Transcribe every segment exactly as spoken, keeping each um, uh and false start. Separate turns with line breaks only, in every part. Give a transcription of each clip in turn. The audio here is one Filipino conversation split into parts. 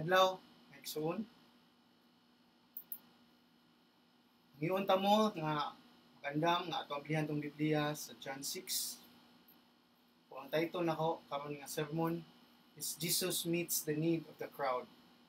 adlaw, nagsuon. Ngayon ta mo nga magandam nga atong ablihan tong Biblia sa John six. So, ang title nako karon nga sermon is Jesus meets the need of the crowd.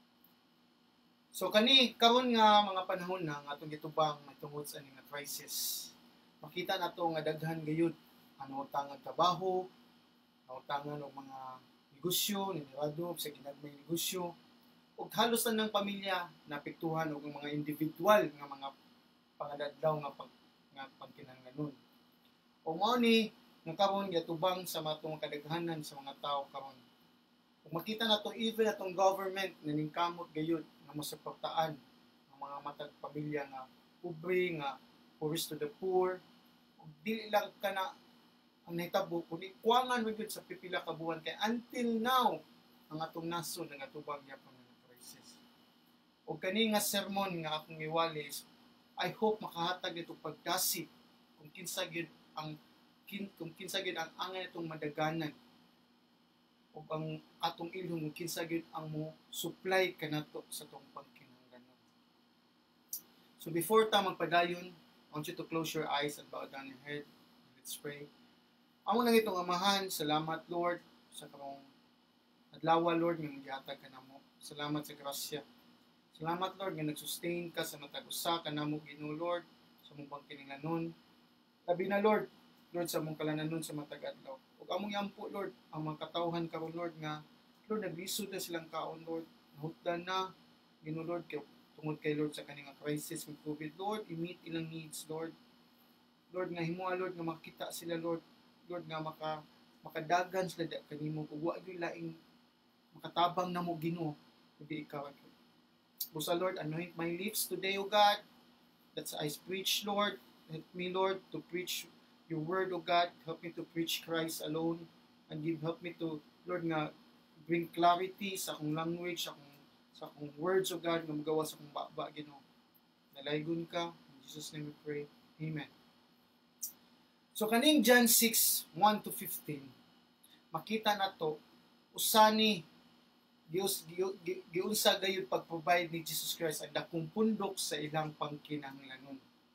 So kani karon nga mga panahon na nga atong gitubang matungod sa ani nga crisis. Makita nato nga daghan gayud ang utangan trabaho, ang utangan og mga negosyo, ninirado sa ginagmay negosyo, ug halos na ng pamilya naapektuhan og mga individual nga mga pangadadlaw nga pag nga pagkinahanglanon. O mao ni nga karon gitubang sa matong kadaghanan sa mga tawo karon. Ug makita nato even atong government naningkamot gayud nga mosuportaan ang mga matag pamilya nga pobre, nga poorest to the poor. Ug dili lang kana ang nahitabo kundi kuwangan man gyud sa pipila ka buwan kay until now ang atong nasod nga tubang gyapon nga crisis. Ug kani nga sermon nga akong iwalis, I hope makahatag ito pagdasig kung kinsa gyud ang kin, kung kinsa gyud ang angay itong madaganan ug ang atong ilong kung kinsa gyud ang mo supply kanato sa tong pagkinahanglanon. So before ta magpadayon, I want you to close your eyes and bow down your head. Let's pray. Amo lang itong amahan, salamat Lord sa karong adlaw Lord nga gihatag kanamo. Salamat sa grasya. Salamat Lord nga nagsustain ka sa matag usa kanamo Ginoo Lord sa mong pagkinahanglanon. Labi na Lord, Lord sa mong kalananon sa matag adlaw. Ug among iampo Lord ang mga katawhan karon Lord nga Lord naglisod na silang kaon Lord. Nahutdan na Ginoo Lord kay tungod kay Lord sa kaning crisis ng COVID Lord, i-meet ilang needs Lord. Lord nga himuha Lord nga makita sila Lord. Lord nga maka makadagan sila kanimo ug wa gyud laing makatabang namo Ginoo kundi ikaw. Busa Lord, anoint my lips today O God that I preach Lord. Help me Lord to preach your word O God. Help me to preach Christ alone and give help me to Lord nga bring clarity sa akong language, sa akong sa akong words O God nga magawa sa akong baba Ginoo. Nalaygon ka in Jesus name we pray. Amen. So kaning John six, one to fifteen, makita nato usani Dios giunsa gayud pag-provide ni Jesus Christ ang dakong pundok sa ilang pangkinahanglanon.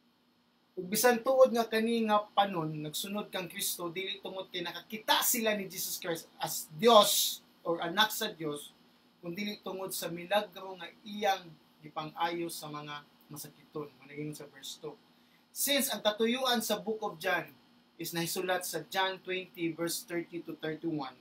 Ug bisan tuod nga kani nga panon nagsunod kang Kristo dili tungod kay nakakita sila ni Jesus Christ as Dios or anak sa Dios, kundi tungod sa milagro nga iyang gipang-ayo sa mga masakiton. Managing sa verse two. Since ang katuyuan sa book of John is nahisulat sa John twenty verse thirty to thirty-one.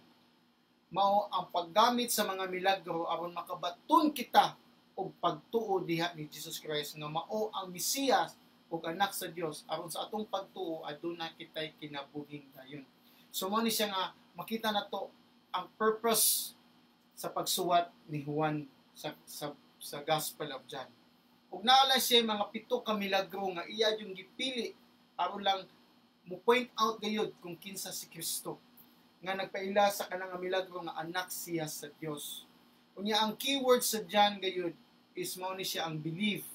Mao ang paggamit sa mga milagro aron makabaton kita og pagtuo diha ni Jesus Christ nga mao ang Mesiyas ug anak sa Dios aron sa atong pagtuo aduna kitay kinabuhing dayon. So mao ni siya nga makita nato ang purpose sa pagsuwat ni Juan sa sa, sa Gospel of John. Ug naala siya mga pito ka milagro nga iya yung gipili aron lang mo point out gayud kung kinsa si Kristo nga nagpaila sa kanang milagro nga anak siya sa Dios. Unya ang keyword sa John gayud is mao ni siya ang believe.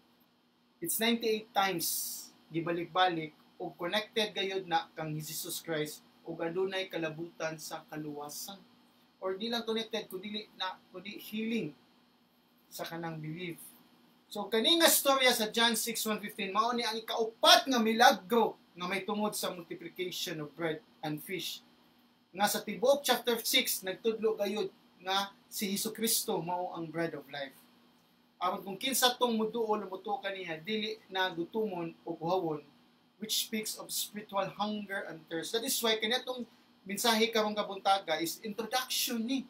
It's ninety-eight times gibalik-balik ug connected gayud na kang Jesus Christ ug adunay kalabutan sa kaluwasan. Or di lang connected kundi na kundi healing sa kanang believe. So kani nga storya sa John six, one to fifteen mao ni ang ikaupat nga milagro nga may tungod sa multiplication of bread and fish. Nga sa tibuok chapter six nagtudlo gayud nga si Hesukristo mao ang bread of life. Aron kung kinsa tong muduol mutuo kaniya dili na gutumon o buhawon, which speaks of spiritual hunger and thirst. That is why kanatong mensahe karong kabuntaga is introduction ni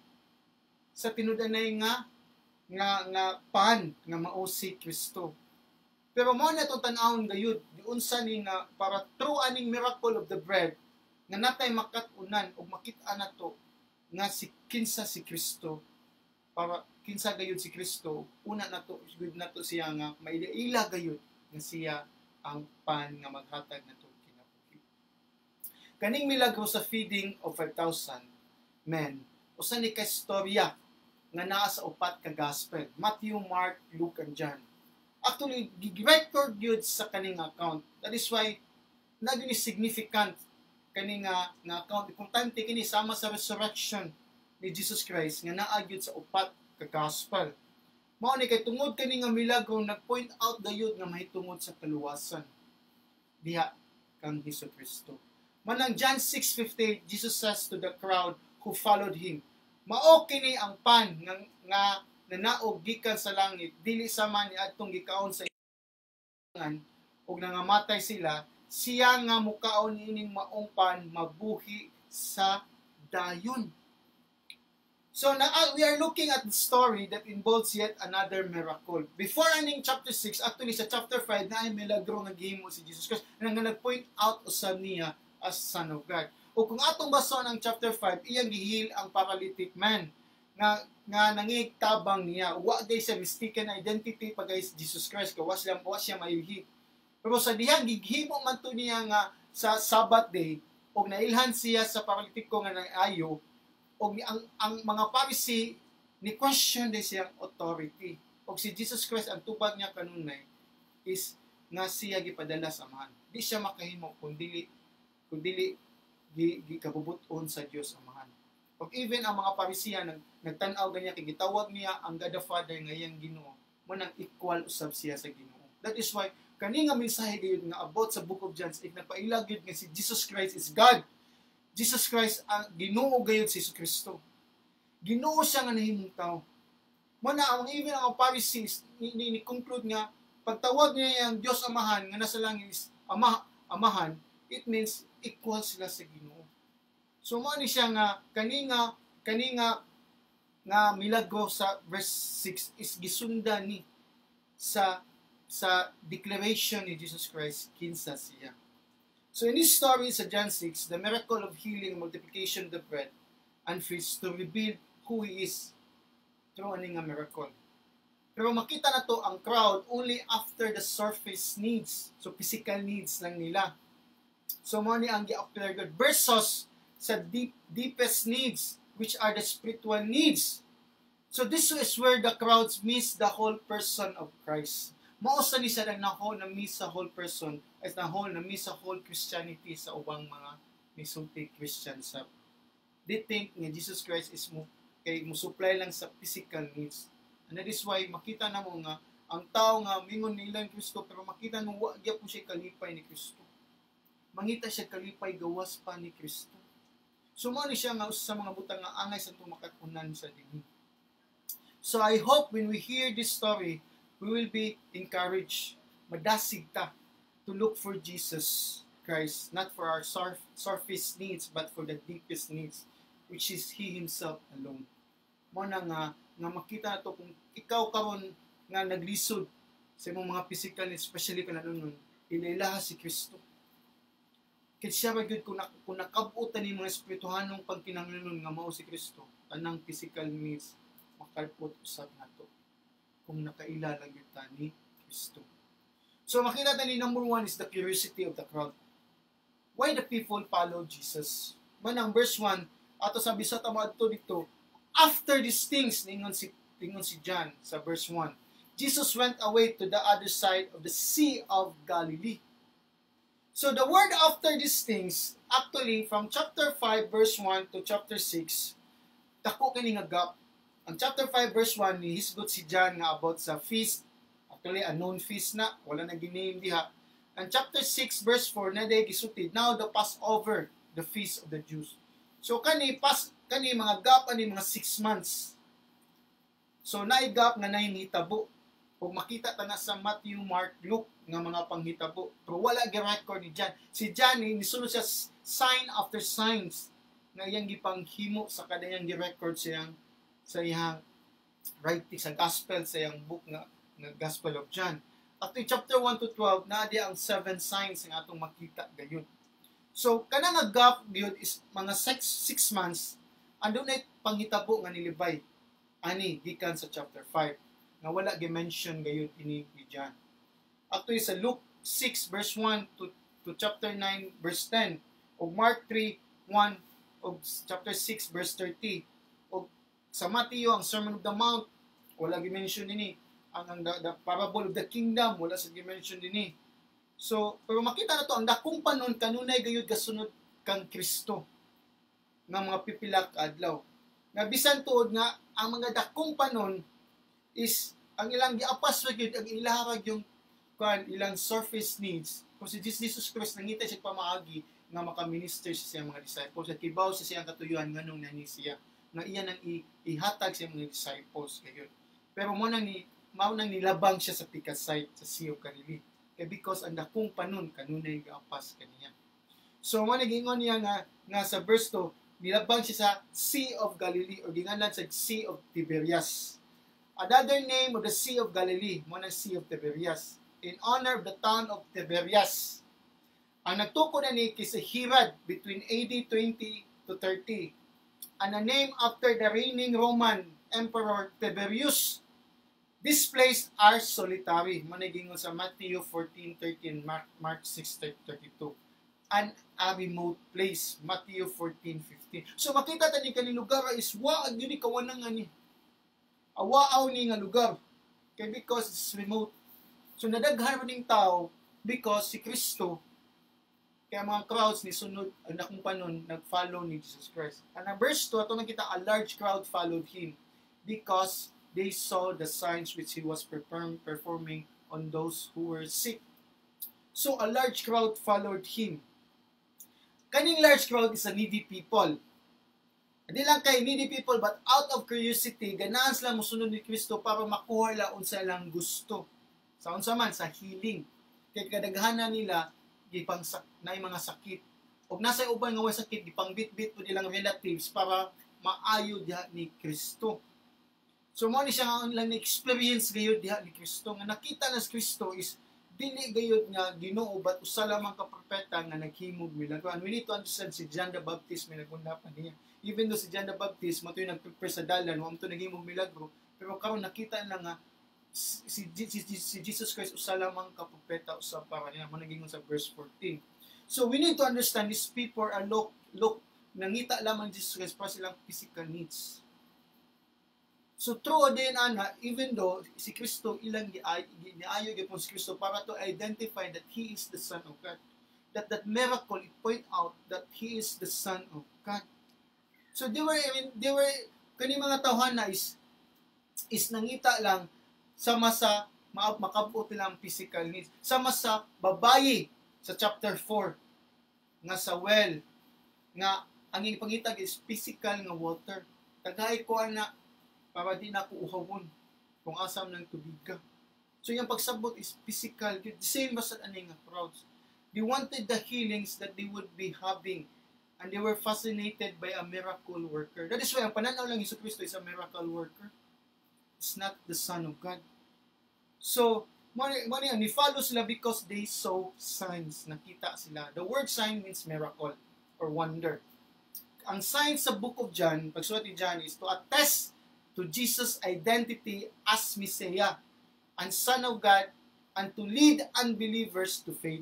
sa tinudanay nga nga nga pan nga mao si Kristo. Pero mao na itong tanawon gayud, diunsa ni nga para through aning miracle of the bread, nga natay makatunan o makita nato nga si kinsa si Kristo. Para kinsa gayud si Kristo, una nato gud nato siya nga mailaila gayud nga siya ang pan nga maghatag nato kinabuhi. Kaning milagro sa feeding of five thousand men, usa ni ka istorya nga naa sa upat ka gospel, Matthew, Mark, Luke, and John. Actually, gi-record yun sa kaning account. That is why naging significant kaning nga, nga account. Importante kini sama sa resurrection ni Jesus Christ nga naa gyud sa upat ka-gospel. Mao ni kay tungod kani nga milagro nag-point out gayud nga mahitungod sa kaluwasan diha kang Hesukristo. Manang John six fifty-eight, Jesus says to the crowd who followed him, mao kini ang pan nga, nga nanaog gikan sa langit, dili sama ni adtong gikaon sa ibangan ug nangamatay sila, siya nga mukaon ining maong pan mabuhi sa dayon. So now uh, we are looking at the story that involves yet another miracle. Before ending chapter six, actually sa chapter five na ay milagro nga gihimo si Jesus Christ nga nag-point out usab niya as Son of God. O kung atong bason ang chapter five, iyang gihil ang paralytic man nga nga nangigtabang niya. Wa day sa mistaken identity pa guys Jesus Christ ka was lang was siya mayuhi. Pero sa dihang gihimo man to niya nga sa Sabbath day og nailhan siya sa paralitiko nga naayo og ang ang mga Pharisee ni question din siyang authority. Og si Jesus Christ ang tubag niya kanunay is nga siya gipadala sa amahan. Di siya makahimo kun dili kun dili gi, gi kabubuton sa Dios amahan. Og even ang mga Pharisee nag nagtan-aw ganya kay gitawag niya ang God the Father nga iyang Ginoo, mo nang equal usab siya sa Ginoo. That is why kani nga mensahe gayud nga about sa book of John, if nagpailag gyud nga si Jesus Christ is God. Jesus Christ ang Ginoo gayud si Kristo. Ginoo siya nga nahimong tao. Mo na ang even ang Pharisees ni, ni, ni conclude nga pagtawag niya ang Dios Amahan nga nasa langit is ama, Amahan, it means equal sila sa Ginoo. So mo ni siya nga kani nga kani nga nga milagro sa verse six is gisundan ni sa sa declaration ni Jesus Christ kinsa siya. So in this story sa John six, the miracle of healing and multiplication of the bread and fish to reveal who He is through ani nga miracle. Pero makita na to ang crowd only after the surface needs. So physical needs lang nila. So mo ni ang gi-apply God versus sa deep, deepest needs, which are the spiritual needs. So this is where the crowds miss the whole person of Christ. Mausa ni sa nako na miss sa whole person as na whole na miss sa whole Christianity sa ubang mga misulti Christian sa. They think nga Jesus Christ is mo kay mo supply lang sa physical needs. And that is why makita na mo nga ang tao nga mingon nila ni Kristo pero makita mo wa gyud po siya kalipay ni Kristo. Mangita siya kalipay gawas pa ni Kristo. So mo ni siya nga usa sa mga butang nga angay sa tumakakunan sa dinhi. So I hope when we hear this story, we will be encouraged, madasig ta, to look for Jesus Christ, not for our surf, surface needs, but for the deepest needs, which is He Himself alone. Mo na nga, nga makita na to kung ikaw karon nga naglisod sa imong mga physical needs, especially kung nanunon, inilaha si Kristo. Kaya siya magiging kung, na, kung nakabutan ni mga espirituhanong pagkinanglanon nga mao si Kristo, anang physical needs, makalpot usab na to kung nakailala kita ni Kristo. So makita natin number one is the curiosity of the crowd. Why the people follow Jesus? Manang verse one, ato sabi sa tama ato dito, after these things, ningon si, ningon si John sa verse one, Jesus went away to the other side of the Sea of Galilee. So the word after these things, actually from chapter five verse one to chapter six, dako kini nga gap. Ang chapter five verse one ni hisgot si John nga about sa feast. Actually a known feast na, wala na giname diha. Ang chapter six verse four na day gisulti, now the Passover, the feast of the Jews. So kani pas kani mga gap ani mga six months. So naay gap nga nahitabo. Kung makita ta na sa Matthew, Mark, Luke nga mga panghitabo, pero wala gi-record ni John. Si John ni nisulod siya sign after signs nga iyang gipanghimo sa kadayang gi-record siyang sa iyang writing sa gospel sa iyang book nga, nga Gospel of John. At in chapter one to twelve na di ang seven signs nga atong makita gayon. So kana nga gap gyud is mga six, six months andun ay panghitabo nga nilibay ani gikan sa chapter five nga wala gi-mention gayon ini ni John. Ato sa Luke six verse one to to chapter nine verse ten ug Mark three one ug chapter six verse thirty. Sa Matthew, ang Sermon of the Mount, wala gi-mention nini. Ang, ang the, the parable of the kingdom, wala sa gi-mention nini. So, pero makita na to, ang dakong panon, kanunay gayud kasunod kang Kristo ng mga pipila ka adlaw. nga bisan tuod nga ang mga dakong panon is ang ilang giapas ra gyud ang ilarag yung kuan ilang surface needs. Kung si Jesus Christ nangita siya pamaagi nga makaminister siya sa mga disciples at kibaw sa siyang katuyuhan nganong nani siya nga iya nang ihatag sa mga disciples kayon. Pero mo nang ni mao nang nilabang siya sa pikasite sa Sea of Galilee. Kay because ang dakong panon kanunay giapas kaniya. So mo nagingon niya nga nga sa verse two, nilabang siya sa Sea of Galilee o ginganlan sa Sea of Tiberias. Another name of the Sea of Galilee, mo nang Sea of Tiberias, in honor of the town of Tiberias. Ang nagtuko na ni kay Herod between A D twenty to thirty. And a name after the reigning Roman Emperor Tiberius. These places are solitary. Managingon sa Matthew fourteen thirteen, Mark, Mark six thirty-two. And a remote place, Matthew fourteen fifteen. So makita tani kani lugar is wa ang yun kawanang ani. Awaaw ni nga lugar. Kay because it's remote. So nadaghan ning tao because si Kristo kaya mga crowds ni sunod ang dakong panon nag-follow ni Jesus Christ. And ang verse two ato nakita a large crowd followed him because they saw the signs which he was perform, performing on those who were sick. So a large crowd followed him. Kaning large crowd is a needy people. Hindi lang kay needy people but out of curiosity, ganahan sila mosunod ni Kristo para makuha la unsa lang gusto. Sa unsa man sa healing. Kay kadaghanan nila gipang na mga sakit. Og nasa uban nga way sakit gipangbitbit po nilang relatives para maayo diha ni Kristo. So mo ni siya nga lang experience gayud diha ni Kristo nga nakita na si Kristo is dili gayud nga Ginoo but usa lamang ka propeta nga naghimog milagro. And we need to understand si John the Baptist may nagunda pa niya. Even though si John the Baptist mo to yung nagprepare sa dalan, mo to naghimog milagro, pero karon nakita na nga si, si, si, si Jesus Christ usa lamang ka propeta usa para niya mo nagingon sa verse fourteen. So we need to understand these people are look look nangita lamang Jesus Christ para silang physical needs. So true din ana, even though si Kristo ilang giayo gyapon si Kristo para to identify that He is the Son of God. That that miracle it point out that He is the Son of God. So they were, I mean, they were, kani mga tawhan na is, is nangita lang sama sa makabot nilang physical needs. Sama sa babayi sa chapter four nga sa well nga ang ipangitag is physical nga water. Tagay ko ana para di na ko uhawon kung asam ng tubiga. So yung pagsabot is physical. The same as at aning crowds. They wanted the healings that they would be having and they were fascinated by a miracle worker. That is why ang pananaw lang Hesus Kristo is a miracle worker. It's not the Son of God. So, mani ni follow sila because they saw signs. Nakita sila. The word sign means miracle or wonder. Ang sign sa book of John, pagsulat ni John, is to attest to Jesus' identity as Messiah and Son of God and to lead unbelievers to faith.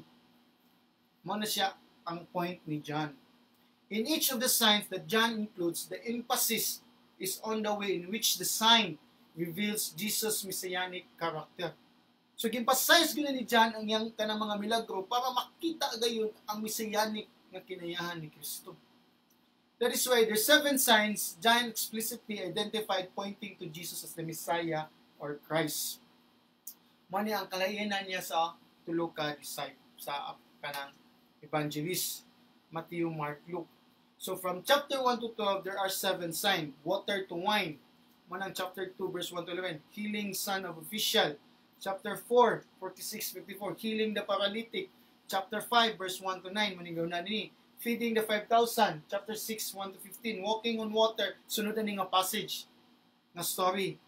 Muna siya ang point ni John. In each of the signs that John includes, the emphasis is on the way in which the sign reveals Jesus' messianic character. So, gimpasize gina ni John ang yang kanang mga milagro para makita gayon ang messianic nga kinayahan ni Kristo. That is why there's seven signs John explicitly identified pointing to Jesus as the Messiah or Christ. Mani ang kalayanan niya sa tulo ka disciple sa kanang evangelist, Matthew, Mark, Luke. So from chapter one to twelve, there are seven signs. Water to wine. Manang chapter two, verse one to eleven. Healing son of official. Chapter four, forty-six to fifty-four. Healing the paralytic. Chapter five, verse one to nine. Manigaw na ni. Feeding the five thousand. Chapter six, one to fifteen. Walking on water. Sunod na nga passage. Na story.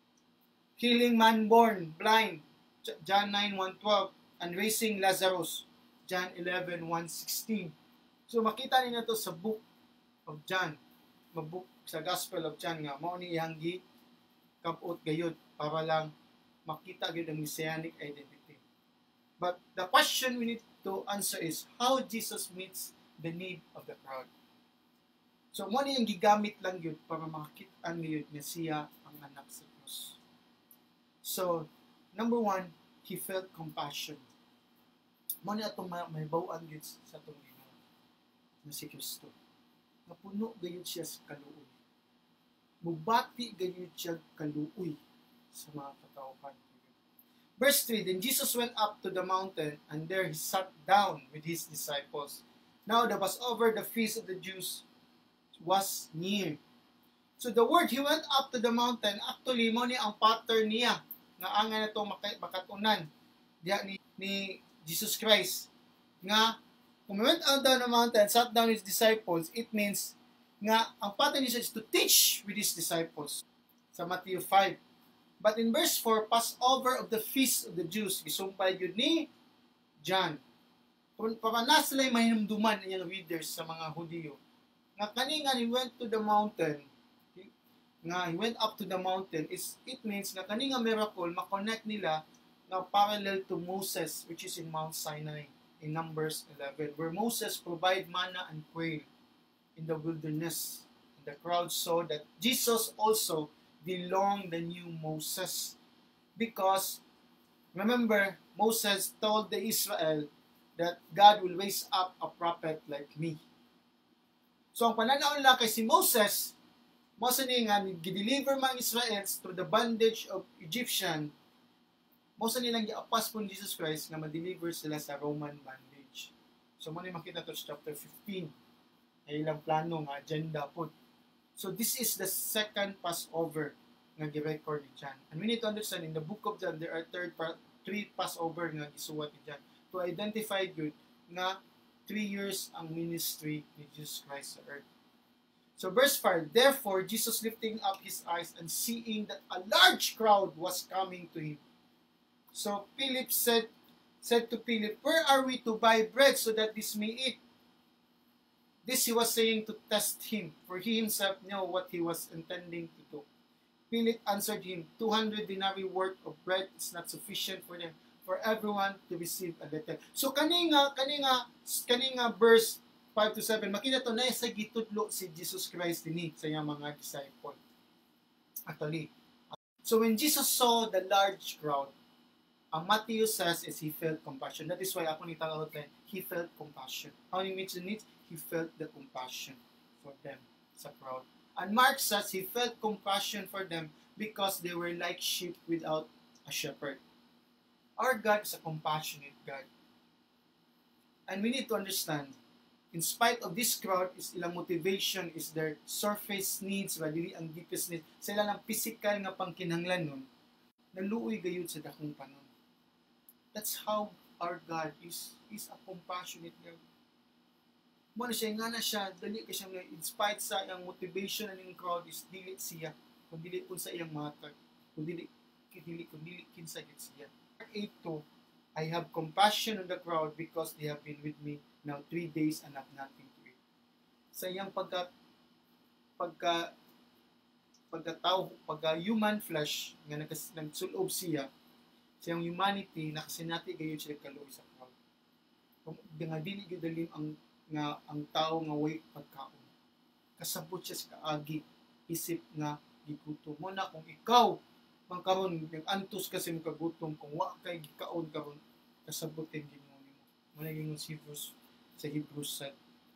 Healing man born blind. John nine, one to twelve. And raising Lazarus. John eleven, one to sixteen. So makita niyo to sa book of John. Mabook sa Gospel of John nga. Mao ni iyang gi kabot gayud para lang makita gyud ang messianic identity. But the question we need to answer is how Jesus meets the need of the crowd. So mo ni ang gigamit lang gyud para makita gyud nga siya ang anak sa Dios. So number one, he felt compassion. Mo ni atong may baw-an gyud sa atong Ginoo na si Kristo. Napuno gayud siya sa kaluoy. Mubati gayud siya kaluoy sa mga katawhan. Verse three, then Jesus went up to the mountain, and there he sat down with his disciples. Now the Passover, the feast of the Jews, was near. So the word he went up to the mountain, actually mo ni ang pattern niya nga angan na ito makatunan diya ni, ni Jesus Christ. Nga, kung he went out down the mountain, sat down his disciples, it means nga ang pattern niya is to teach with his disciples sa Matthew five. But in verse four, Passover of the feast of the Jews, gisumpay yun ni John. Kung paano sila yung mahinumduman yung readers sa mga Hudiyo, nga kani nga he went to the mountain, nga he went up to the mountain, is it means nga kani nga miracle, makonect nila nga parallel to Moses, which is in Mount Sinai, in Numbers eleven, where Moses provide manna and quail in the wilderness. And the crowd saw that Jesus also belong the new Moses, because remember Moses told the Israel that God will raise up a prophet like me. So ang pananaon lang kay si Moses, Moses ni nga gi-deliver mga Israelites through the bondage of Egyptian. Moses nilang gi-apas po Jesus Christ nga ma-deliver sila sa Roman bondage. So mo ni makita to sa chapter fifteen. Ay ilang plano nga agenda po. So this is the second Passover nga gi-record ni John. And we need to understand, in the book of John, there are third three Passover nga gisuwat ni John to identify good nga three years ang ministry ni Jesus Christ sa earth. So verse five, therefore Jesus lifting up his eyes and seeing that a large crowd was coming to him. So Philip said, said to Philip, where are we to buy bread so that this may eat? This he was saying to test him, for he himself knew what he was intending to do. Philip answered him, two hundred denarii worth of bread is not sufficient for them, for everyone to receive a little. So kaninga, kaninga, kaninga verse five to seven, makita to na sa gitudlo si Jesus Christ din sa iyang mga disciple. Actually, so when Jesus saw the large crowd, ang Matthew says is he felt compassion. That is why ako ni tang outline, he felt compassion. How he mention it? He felt the compassion for them sa crowd. And Mark says he felt compassion for them because they were like sheep without a shepherd. Our God is a compassionate God. And we need to understand, in spite of this crowd, is ilang motivation is their surface needs, dili ang deepest needs. Sa ilang physical nga pangkinahanglan nun, naluoy gayud sa dakong panon. That's how our God is. Is a compassionate God. Mo na siya nga na siya, dali ka siya, in spite sa iyang motivation ng crowd is dili siya, kung dili kung sa iyang matter, kung dili, dili, kung dili kinsa gid siya. eight two, I have compassion on the crowd because they have been with me now three days and have nothing to eat. Sa iyang pagka, pagka, pagkatao, pagka human flesh, nga nagsulob siya, sa iyang humanity, nakasinati gayon siya kaluoy sa crowd. Kung nga dili gidalim ang nga ang tao nga way pagkaon, kasabot siya sa kaagi, isip nga gigutom mo na. Kung ikaw pangkaron nag-antos kasi mo kagutom, kung wa kay gikaon karon, kasabot din mo nimo. Mo na yung Hebrews sa Hebrews said.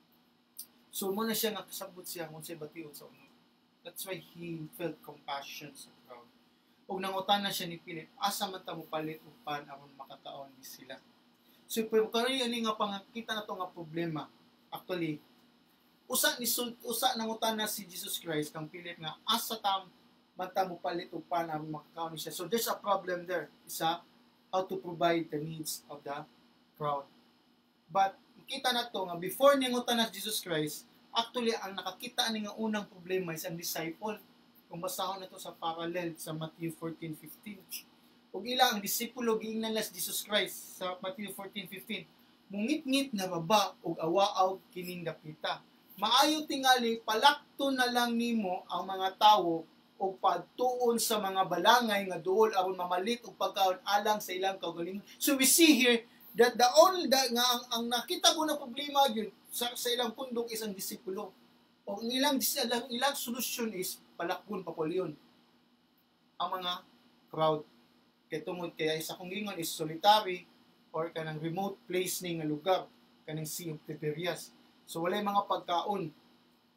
So mo na siya nga kasabot siya kung sa bation sa uno. That's why he felt compassion sa crowd. Og nangutana siya ni Philip, asa man ta mo palit upan aron makataon ni sila. So pero karon ani nga pangakita nato nga problema. Actually, usa ni usa nangutana si Jesus Christ kang Philip nga asa tam mata mo palit upan aron makakaon ni siya. So there's a problem there. Isa, how to provide the needs of the crowd. But kita na to nga before ningutan na Jesus Christ, actually ang nakakita ani nga unang problema is ang disciple. Kung basahon na to sa parallel sa Matthew fourteen fifteen. Ug ila ang disipulo giingnan las Jesus Christ sa Matthew fourteen fifteen. Mungit-ngit na baba ug awaaw kining dapita. Maayo tingali palakto na lang nimo ang mga tawo o pagtuon sa mga balangay nga duol aron mamalit og pagkaon alang sa ilang kaugalingon. So we see here that the only that nga ang, ang nakita ko na problema gyud sa, sa ilang pundok is ang disipulo. O ang ilang ilang, ilang solution is palakpon papolyon ang mga crowd. Kay tungod kaya isa kong gingon is solitary or kanang remote place ni nga lugar, kanang Sea of Tiberias. So walay mga pagkaon.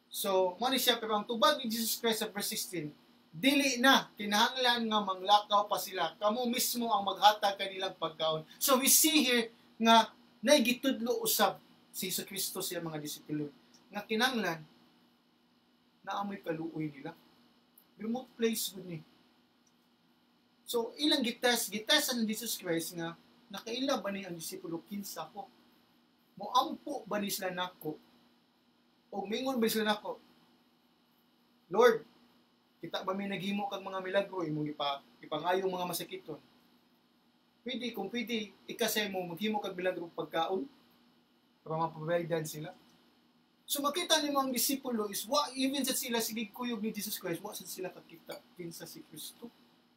So, mo ni siya, pero ang tubag ni Jesus Christ sa verse sixteen, dili na, kinahanglan nga manglakaw pa sila. Kamo mismo ang maghatag kanilang pagkaon. So, we see here nga naigitudlo usab si Jesus Kristo siya mga disipulo. Nga kinahanglan na amoy kaluoy nila. Remote place good ni. So, ilang gites, gites ang Jesus Christ nga nakaila ba ni ang disipulo kinsa ko? Moampo ba ni sila nako? O mingon ba sila nako? Lord, kita ba may naghimo kag mga milagro imong ipa ipangayong mga masakiton? Pwede kung pwede ikasay mo maghimo kag milagro pagkaon para maprovidean sila. So makita nimo ang disipulo is wa even sa sila sige kuyog ni Jesus Christ, wa sa sila kakita kinsa si Kristo.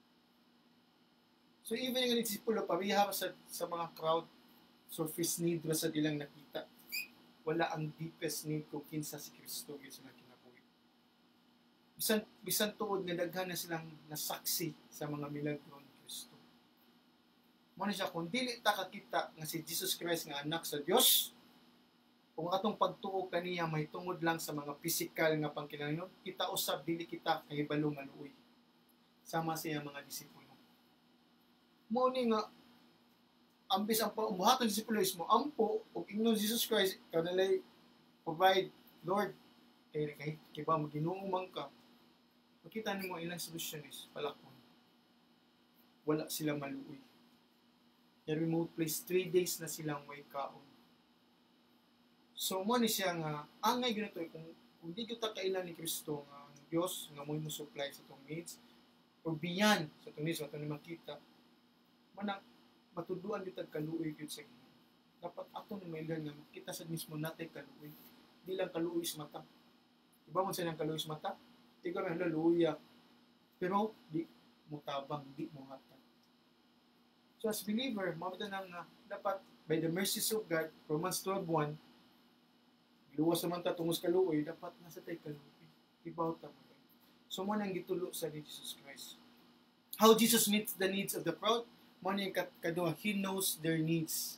So even yung disipulo pabiha sa sa mga crowd surface need ra sa dilang nakita. Wala ang deepest need kung kinsa si Kristo gyud sila kinabuhi. Bisan bisan tuod nga daghan na silang nasaksi sa mga milagro ni Kristo. Mo ni siya kung dili ta kakita nga si Jesus Christ nga anak sa Dios, kung atong pagtuo kaniya may tungod lang sa mga physical nga pangkinahanglan, kita usab dili kita kahibalo nga luoy. Sama siya mga disipulo. Mo ni nga ambis ang pambuhaton sa disipulo is mo ampo og ingnon Jesus Christ kanalay provide Lord kay kay kiba maginuo man ka. Makita nimo ilang solution is palakon. Wala sila maluoy. Sa remote place three days na silang way kaon. So mo ni siya nga angay gyud to kung kung di gyud ta kailan ni Kristo nga ang Dios nga mo mo supply sa tong needs or beyond sa tong needs sa tong makita. Manang matuduan gyud tag kaluoy gyud sa Ginoo. Dapat ato ni mailan nga makita sa mismo natay kaluoy. Di lang kaluoy sa mata. Iba man sa nang kaluoy sa mata, tiga man luya. Pero di mutabang, di mo hatag. So as believer, mamita nang nga dapat by the mercies of God, Romans twelve one, luwas naman ta tungos kaluoy, dapat nasa tay kaluoy. Ibaw ta mo. So mo nang gitulo sa ni Jesus Christ. How Jesus meets the needs of the crowd? Mo ni kadua, He knows their needs.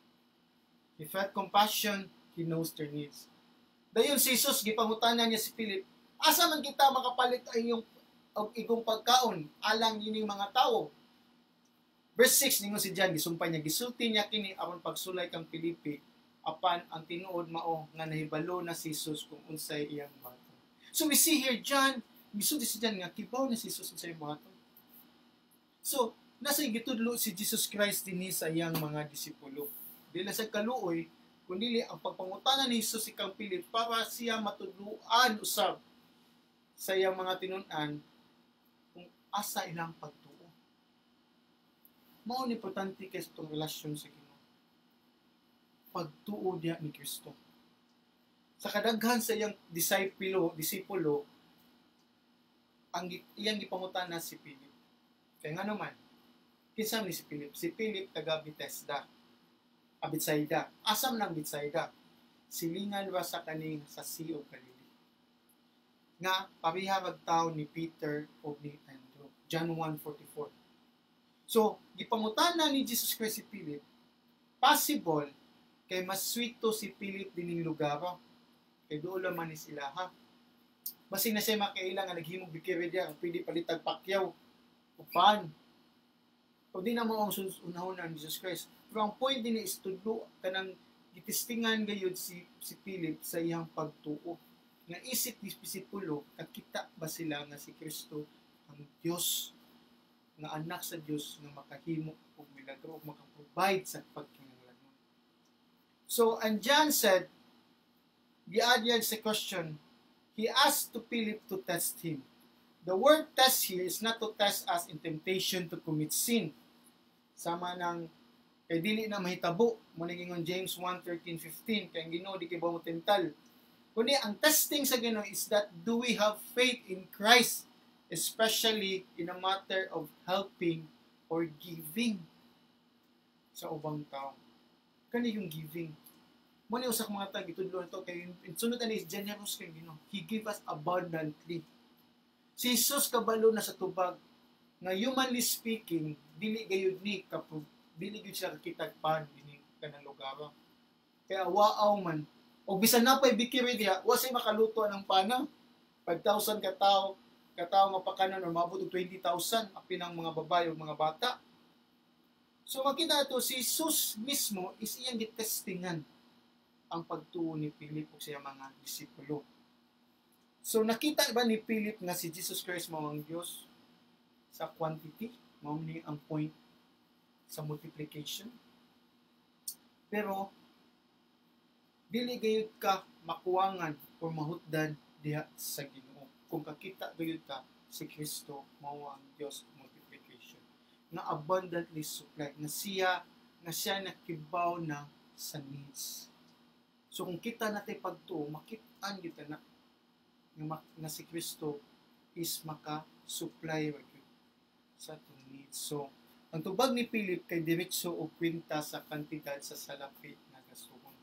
He felt compassion, He knows their needs. Dayon si Jesus, gipangutanan niya si Philip, asa man kita makapalit ang iyong og igong pagkaon alang yining mga tawo? Verse six, ningon si John, gisumpay niya, gisulti niya kini aron pagsulay kang Pilipi, apan ang tinuod mao nga nahibalo na si Jesus kung unsay iyang baton. So we see here, John, gisulti si John nga, kibaw na si Jesus unsay baton. So, nasa gitudlo si Jesus Christ dinhi sa iyang mga disipulo. Dili sa kaluoy, kundi ang pagpangutana ni Jesus ikang Philip para siya matudluan usab sa iyang mga tinun-an kung asa ilang pagtuo. Mao ni importante kay itong relasyon sa Ginoo. Pagtuo diha ni Kristo. Sa kadaghan sa iyang disipulo, disipulo ang iyang gipangutana si Philip. Kaya nga naman, kinsa ni si Philip? Si Philip taga Bethesda. A Bethsaida. Asam ng Bethsaida? Silingan ba sa kaning sa Sea of Galilee? Nga pabiharag tawo ni Peter o ni Andrew. John one forty-four. So, gipangutana ni Jesus Christ si Philip, possible kay mas sweeto si Philip dining lugar kay doon man ni sila ha. Basing na siya makailang nga naghimog bikiri diya ang pwede palitag pakyaw upan. O di na mo ang unahon ng Jesus Christ. Pero ang point din is tudlo kanang gitistingan gayud si si Philip sa iyang pagtuo. Nga isip ni disipulo nakita ba sila nga si Kristo ang Dios nga anak sa Dios nga makahimo og milagro ug makaprovide sa pagkinahanglan. So and John said, giad sa question, he asked to Philip to test him. The word test here is not to test us in temptation to commit sin. Sama ng kay dili na mahitabo mo ningon James one thirteen fifteen kay Ginoo di kay ba mo tental. Kundi ang testing sa Ginoo is that do we have faith in Christ, especially in a matter of helping or giving sa ubang tao. Kani yung giving. Mo ni usa ka mga tag itudlo nito kay sunod ani is generous kay Ginoo. He give us abundantly. Si Jesus kabalo na sa tubag nga humanly speaking dili gayud ni kapag dili gyud siya kakitag pan dinhi kanang lugar. Kaya waaw man O bisan na pa'y bikiri diha, wa say makaluto ng pana. five thousand ka tao, ka tao mapakanon or maabot og twenty thousand apin ang mga babae ug mga bata. So makita nato si Jesus mismo is iyang gitestingan ang pagtuo ni Philip ug siya mga disipulo. So nakita ba ni Philip nga si Jesus Christ mao ang Dios sa quantity, mao ni ang point sa multiplication. Pero dili gayud ka makuwangan o mahutdan diha sa Ginoo kung kakita gayud ka si Kristo mao ang Dios multiplication na abundantly supply na siya na siya nakibaw na sa needs. So kung kita natin pagtuo, makitaan kita na na, na si Kristo is maka-supply sa atong needs. So ang tubag ni Philip kay diretso o kwenta sa kantidad sa salapi na gastuhon.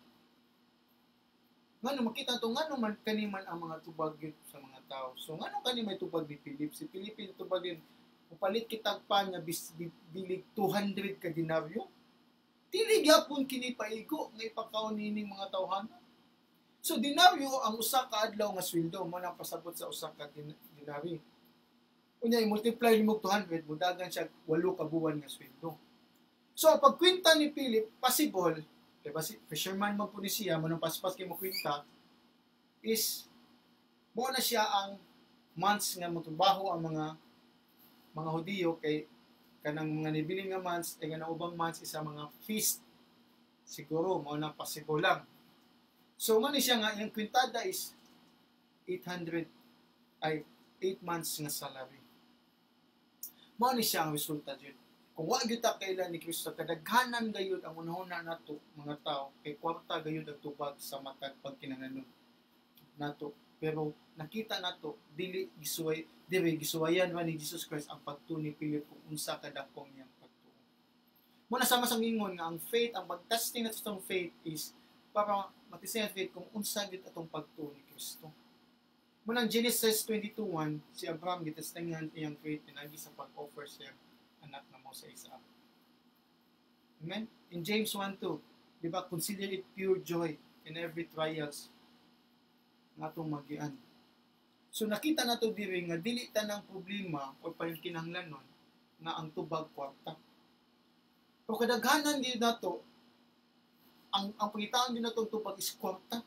Ngano makita to ngano man kani man ang mga tubag sa mga tao. So ngano kani may tubag ni Philip? Si Philip yung tubag yun, upalit kitag pa niya bilig two hundred ka dinaryo. Dili gyapon kini paigo nga ipakaon nining mga tawhana. So dinaryo ang usa ka adlaw nga sweldo mo nang pasabot sa usa ka din- dinaryo. Unya i-multiply nimo two hundred, mudagan siya walo ka buwan nga sweldo. So pag kwenta ni Philip, possible, diba si fisherman man po ni siya, mo nang paspas kay mo kwenta, is mo na siya ang months nga motrabaho ang mga mga Hudiyo kay kanang mga nibiling nga months ay kanang ubang months isa mga feast. Siguro mo na possible lang. So man ni siya nga yung kwintada is eight hundred ay eight months nga salary. Mao ni siya ang resulta jud. Kung wa gyud ta kailan ni Kristo kadaghanan gayud ang unahuna nato mga tao kay kwarta gayud ang tubag sa matag pagkinahanglan nato. Pero nakita nato dili gisuway dili gisuwayan man ni Jesus Christ ang pagtuo ni Philip kung unsa kadakong niyang pagtuo. Muna sama sa ingon nga ang faith, ang pagtesting nato sa faith is para matisay ang faith kung unsa gyud atong pagtuo ni Kristo. Muna Genesis twenty-two one, si Abraham gitestingan iyang faith pinagi sa pag-offer siya anak na mo sa Isaac. Amen? In James one two, di ba, consider it pure joy in every trials nga itong magian. So nakita nato diri nga dili tanang problema o pankinahanglanon nga ang tubag kwarta. Pero kadaghanan din nato ang ang pangitaan din nato tubag is kwarta.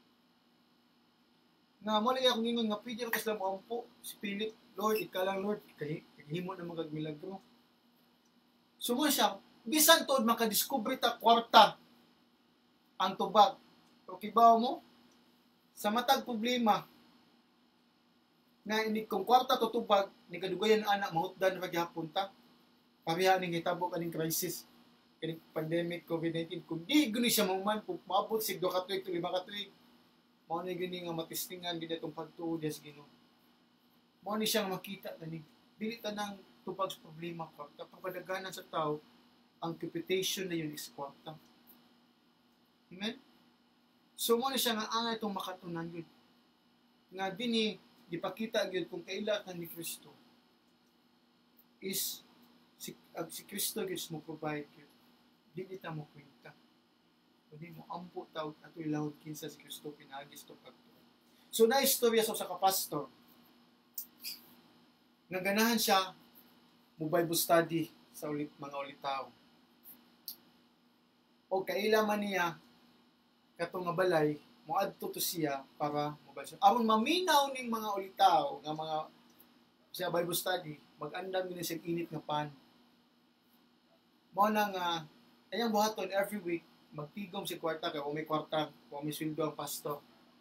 Nga mo lagi akong ingon nga pwede ka sila mo ampo si Philip, Lord, ikaw lang Lord, kay himo na magag milagro. So mo siya, bisan tod makadiskubre ta kwarta ang tubag. Pero kibaw mo sa matag problema na ini kung kwarta to tubag ni kadugayan anak mahutdan ra gyapon ta. Pareha ning hitabo kaning crisis, kaning pandemic COVID nineteen kung di guni siya mahuman kung maabot sig two ka tuig to lima ka tuig. Mao ni gini nga matistingan gid atong pagtuo sa Ginoo. Mao ni siyang makita kani dili tanang tubag sa problema kwarta, pagpadaganan sa tao ang computation na yun is kwarta. Amen? So mo ni siya nga ang itong makatunan yun. Nga dini dipakita gyud kung kailangan ni Kristo is si, uh, si Kristo gyud mo provide gyud. Dili ta mo kwenta. Kundi mo ampo taw ato ilahod kinsa si Kristo pinagis to pagtuo. So na istorya sa so, ka pastor nga ganahan siya mo Bible study sa ulit mga ulitaw. O kailangan niya katong nga balay moadto to siya para mobile. Aron maminaw ning mga ulitaw nga mga sa Bible study, mag-andam gini sa init nga pan. Mao na nga ayang buhaton every week magtigom si kwarta kay kung may kwarta, kung may sweldo ang pastor.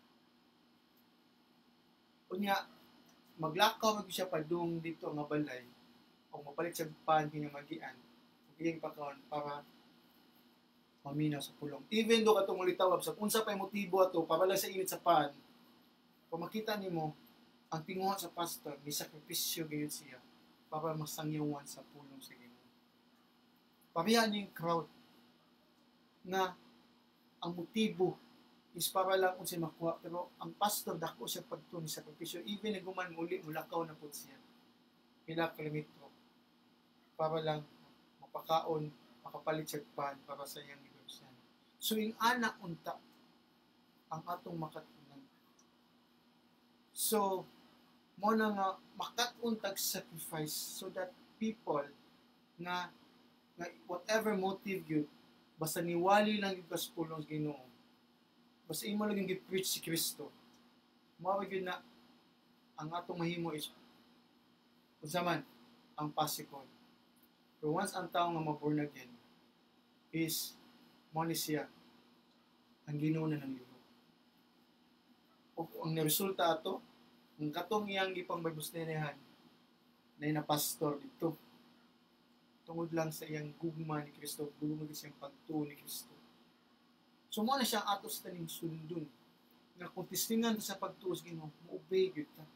Unya maglakaw mag siya padung dito nga balay o mapalit siya pan kini magian. Iyang pakaon para maminaw sa pulong. Even do katong ulitaw sa unsa pay motibo ato para lang sa init sa pan. Kung makita nimo ang tinguha sa pastor, ni sakripisyo gayud siya para masangyawan sa pulong sa Ginoo. Pareha ning crowd na ang motibo is para lang unsay makuha, pero ang pastor dako siya pagtuon sa sakripisyo, even naguman muli mulakaw na pud siya pila kilometro para lang mapakaon, makapalit siya pan para sa iyang negosyo. So yung anak unta ang atong makatunan. So, mo na nga makatun tag sacrifice so that people nga, nga whatever motive yun, basta niwali lang yung gospel ng Ginoo, basta imo lang yung gi-preach si Kristo, mawag yun na ang atong mahimo is unsa man ang possible. Pero once ang tao nga ma-born again is mo ni siya ang Ginoo na ng libro. O ang resulta ato, ang katong iyang gipang baybusnehan na na pastor dito tungod lang sa iyang gugma ni Kristo, gugma sa iyang pagtuo ni Kristo. So mo na siya atos taning sundon nga kung tistingan sa pagtuo sa Ginoo, mo-obey gyud ta.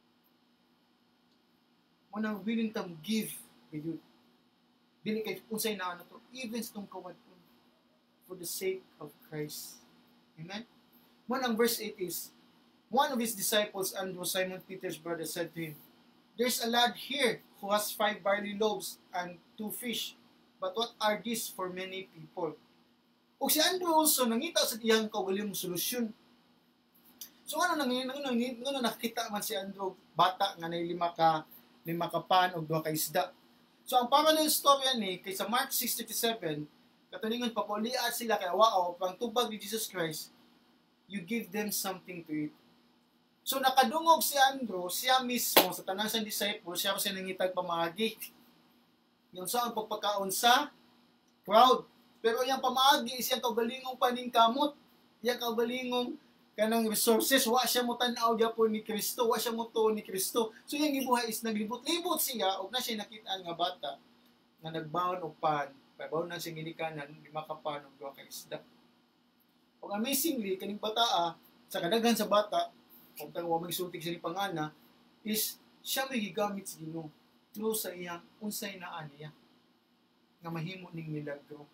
Mo na willing ta give gyud. Dili kay unsay na ano to, even sa tong kawadon for the sake of Christ. Amen. Mo ang verse eight is, one of his disciples, Andrew, Simon Peter's brother, said to him, "There's a lad here who has five barley loaves and two fish, but what are these for many people?" O si Andrew also nangita sa iyang kaugalingong solusyon. So ano nang ano ano nakita man si Andrew, bata nga nay lima ka lima ka pan og duha ka isda. So ang parallel story ni kay sa Mark six thirty-seven, katuningon papulian sila kay wow pang tubag ni Jesus Christ, you give them something to eat. So nakadungog si Andrew, siya mismo sa tanang sa disciple, siya kasi nangitag pamagi. Yung sa ang pagpakaon sa crowd. Pero yung pamagi, siyang kaugalingong paningkamot. Yung kaugalingong kanang resources, wa siya mo tanaw gyapon ni Kristo, wa siya mo tuo ni Kristo. So yung gibuhay is naglibot-libot siya, og na siya nakita nga bata nga nagbaon og pan, pabaw na siyang ginikanan, lima ka pan og duha ka isda. Og amazingly, kaning bata sa kadaghan sa bata, kung tayo wa magsultig sa pangana, is siya may gigamit sa Ginoo through sa iyang unsay naa niya nga mahimo ning milagro.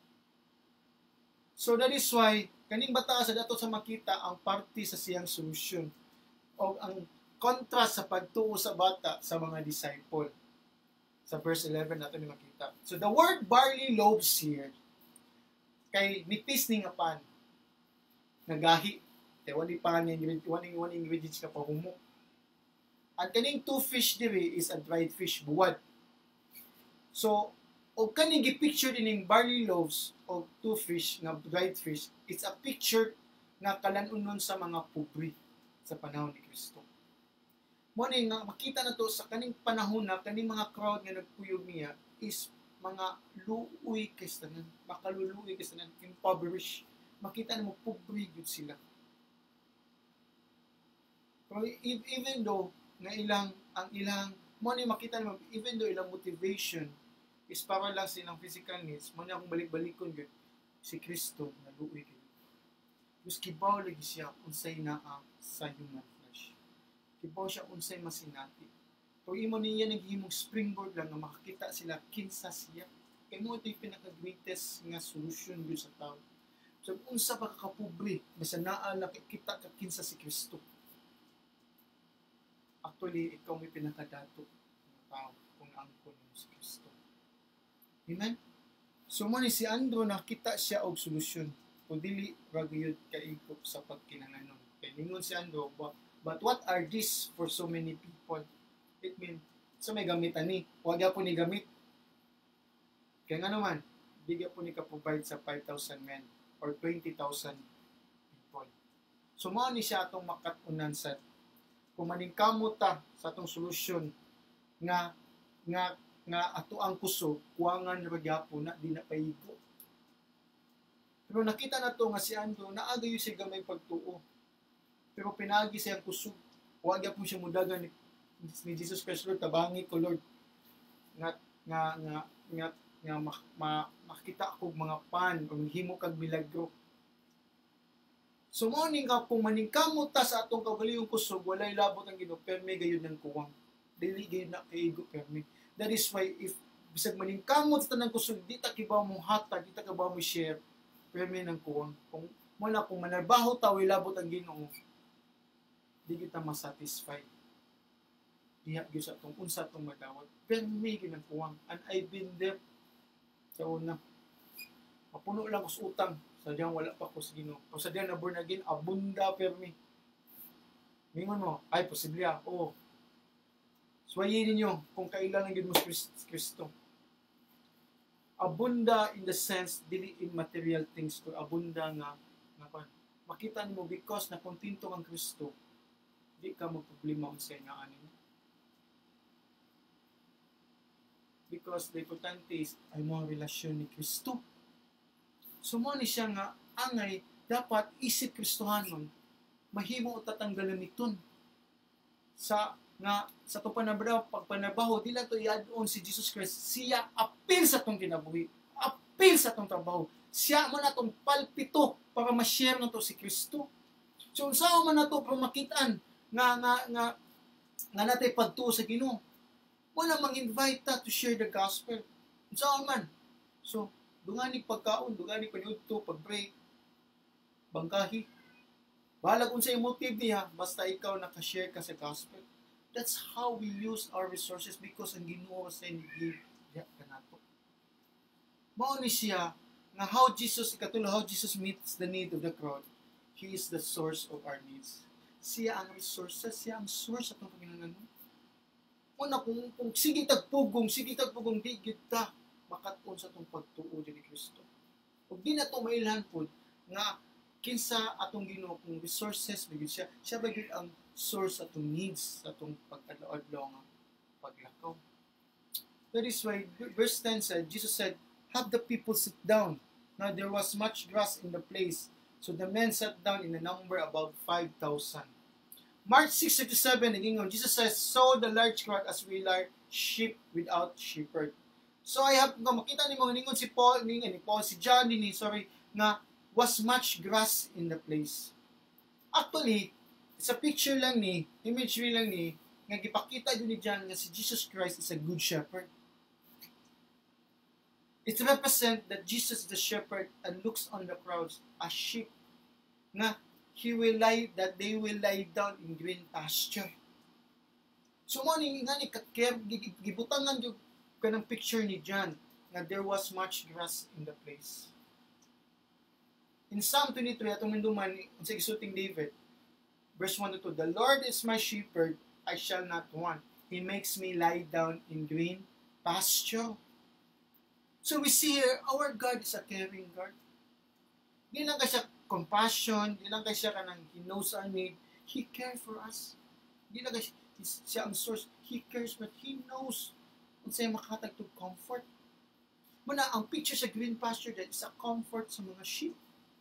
So that is why kaning bata sa dato sa makita ang parte sa siyang solusyon o ang contrast sa pagtuo sa bata sa mga disciple. Sa verse eleven nato ni makita. So the word barley loaves here kay nipis ni nga pan nagahi. Kaya wali pa nga one, one ingredients ka pa humo. At kaning two fish diri is a dried fish, buwad. So, o kaning gi-picture ining barley loaves o two fish, nga dried fish, it's a picture nga kalanunon sa mga pobre sa panahon ni Kristo. Mo ni nga makita na to sa kaning panahon na kaning mga crowd nga nagpuyog niya is mga luoy kastanan, makaluluoy kastanan, impoverished. Makita na mo pobre gyud sila. Pero even though nga ilang ang ilang mo ni makita naman even though ilang motivation is para lang silang physical needs, mo ni akong balik-balikon gyud si Kristo na luoy gyud. Mas kibaw lagi siya unsay naa sa human flesh. Kibaw siya unsay masinati. Pero imo niya naghimong springboard lang nga makakita sila kinsa siya. Kay mo ito'y pinaka-greatest nga solution gyud sa tao. So unsa ba ka pobre basta naa lang kita ka kinsa si Kristo. Actually, ikaw may pinakadato ng tao kung angkon mo si Kristo. Amen? So, man si Andrew nakita siya og solusyon. Kung dili ragayod kaigop sa pagkinahanglan. Kaya ningon si Andrew, but, but what are these for so many people? It means, so may gamitan ni. Huwag po ni gamit. Kaya nga naman, bigyan po ni ka-provide sa five thousand men or twenty thousand people. So, man ni siya atong makatunan sa kung maningkamot ta sa atong solusyon nga nga nga ato ang kusog kuwangan ra gyapon na di na paigo. Pero nakita na to nga si Andrew naagayo siya gamay pagtuo. Pero pinagi siya ang kusog. Wa gyapon siya mudagan ni, ni Jesus Christ, Lord, tabangi ko Lord. Nga nga nga nga, nga ma, ma, makita ko mga pan o himo kag milagro. So mo ning ka kung maningkamot ta sa atong kaugalingong kusog walay labot ang Ginoo perme gayud ng kuwang. Dili gayud na kaigo perme. That is why if bisag maningkamot sa tanang kusog di ta kibaw mo hatag, di ta kibaw mo share perme ng kuwang. Kung mo na kung manarbaho ta walay labot ang Ginoo di kita masatisfy. Diha gyud sa atong unsa atong madawat perme gyud ng kuwang. And I've been there sa una. Mapuno lang ko sa utang. Sadyang wala pa ko sa Ginoo. O sadyang na born again, abunda permi. Mingon mo, ay posible ah. Oo. Suwayin ninyo kung kailan ang gid mo Kristo. Abunda in the sense dili in material things or abunda nga nga makita nimo because na kontento ang Kristo, di ka mo problema unsay nga anin. Because the importante is ay mo relasyon ni Kristo. So mo ni siya nga angay dapat isip Kristohanon mahimo tatanggalan niton sa nga sa to panabraw pagpanabaho dila to iadon si Jesus Christ siya apil sa tong kinabuhi, apil sa tong trabaho, siya man atong palpito para ma-share nato si Kristo. So unsa man nato para makitaan nga nga nga nga natay padtuo sa Ginoo, wala mang-invite ta to share the gospel unsa man. So dungani pagkaon, dungani paniudto, pag-break, bangkahi, balag unsay motive niya basta ikaw naka-share ka sa gospel. That's how we use our resources because ang Ginoo sa give diha kanato. Mao ni siya nga how Jesus ikatulo how Jesus meets the need of the crowd. He is the source of our needs. Siya ang resources, siya ang source atong panginahanglan. Una kung kung sige tagpugong, sige tagpugong di gyud ta makat-on sa atong pagtuo ni Kristo. Ug di na to mailhan pod nga kinsa atong Ginoo kung resources bigid siya, siya ba gyud ang source atong needs sa atong pagkadlaw-adlaw nga paglakaw. That is why verse ten said, Jesus said, have the people sit down. Now there was much grass in the place, so the men sat down in a number about five thousand. Mark six thirty-seven, nagingon, Jesus says, so the large crowd as we are sheep without shepherd. So I have, kung makita ni mga ningon si Paul, ningon ni Paul, si John, ni, sorry, nga was much grass in the place. Actually, sa picture lang ni, imagery lang ni, nga gipakita yun ni John nga si Jesus Christ is a good shepherd. It represents that Jesus is the shepherd and looks on the crowds as sheep. Nga, he will lie, that they will lie down in green pasture. So mo ni nga ni kakir, gibutangan yung kanang picture ni John nga there was much grass in the place. In Psalm twenty-three, atong minduman, sa isuting David, verse one to two, the Lord is my shepherd, I shall not want. He makes me lie down in green pasture. So we see here, our God is a caring God. Di lang ka siya compassion, di lang ka siya kanang He knows our need, He cares for us. Di lang ka siya, siya ang source, He cares, but He knows kung sa'yo makatag to comfort. Muna, ang picture sa green pasture dyan is a comfort sa mga sheep.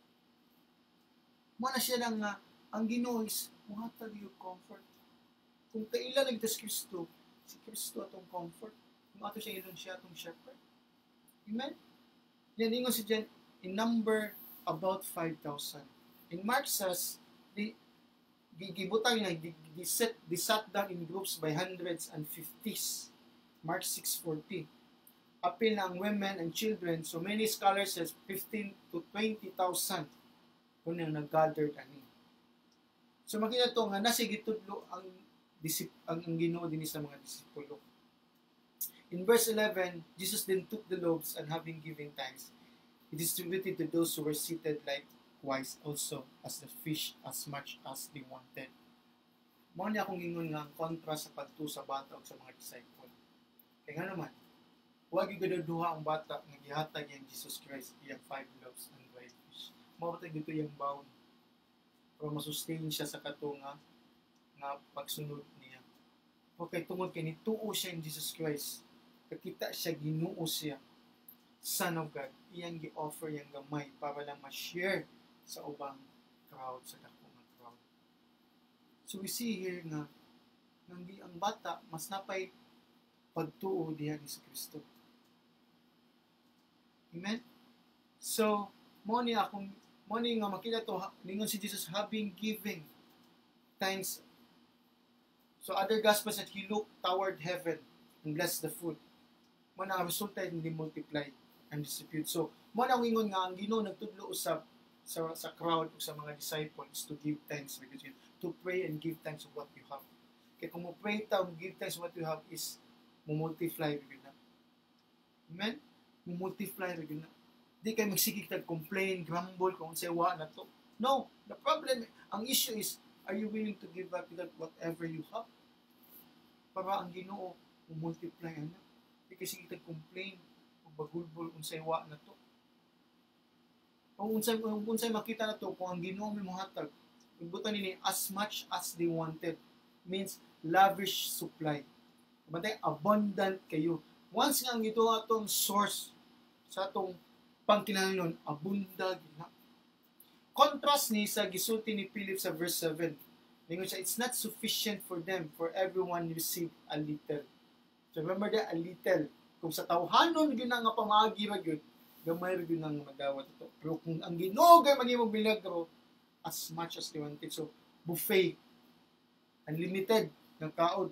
Muna siya lang nga, ang Ginoo is, muhatag yung comfort. Kung kailan nagdas Kristo, si Kristo atong comfort. Kung ato siya ilon siya atong shepherd. Amen? Yan, ingon si Jen, in number about five thousand. In Mark says, di, gibutang na, di, di, set, di sat down in groups by hundreds and fifties. Mark six forty. Apil na ang women and children, so many scholars says fifteen to twenty thousand kung yung nag-gathered ani. So makita to nga nasa gitudlo ang disip ang, ang Ginoo dinhi sa mga disipulo. In verse eleven, Jesus then took the loaves and having given thanks, He distributed to those who were seated likewise also as the fish as much as they wanted. Mao ni akong ingon nga ang kontra sa pagtuo sa bata o sa mga disciple. Kaya nga naman, huwag yung gadaduha ang bata nga gihatag yung Jesus Christ iyang five loaves and five fish. Mawatag dito yung baon. Pero masustain siya sa kato nga nga pagsunod niya. Okay, tungod kay nituo siya in Jesus Christ. Kakita siya, Ginoo siya. Son of God, iyang gi-offer yung gamay para lang ma-share sa ubang crowd, sa dakong crowd. So we see here nga, nang ang bata, mas napay pagtuo diha ni sa Kristo. Amen? So, mo ni akong, mo ni nga makita to, ningon si Jesus, having given thanks. So, other gospels that He looked toward heaven and blessed the food. Mo na resulta hindi multiply and distribute. So, mo na wingon nga ang Ginoo nagtudlo usab sa sa crowd o sa mga disciples to give thanks because you to pray and give thanks of what you have. Kaya kung mo pray ta and give thanks of what you have is mo multiply bigyan na. Amen? Mo multiply bigyan na. Di kayo magsigig complain, grumble kung say wa na to. No, the problem, ang issue is, are you willing to give up that whatever you have? Para ang Ginoo multiply ana. Di kayo sigig complain kung bagulbol kung say wa na to. Kung unsay kung unsay makita na to, kung ang Ginoo may mohatag, ibutan nini as much as they wanted, means lavish supply. Bantay abundant kayo. Once nga ang ito atong source sa atong pangkinahanglan, abunda gina. Contrast ni sa gisulti ni Philip sa verse seven. Ningon siya, it's not sufficient for them, for everyone receive a little. So remember that, a little. Kung sa tawhanon yun nga pamagi ra gyud, gamay ra gyud nang madawat ito. Pero kung ang Ginoo gay manghimong milagro, as much as they wanted. So buffet, unlimited ng kaod.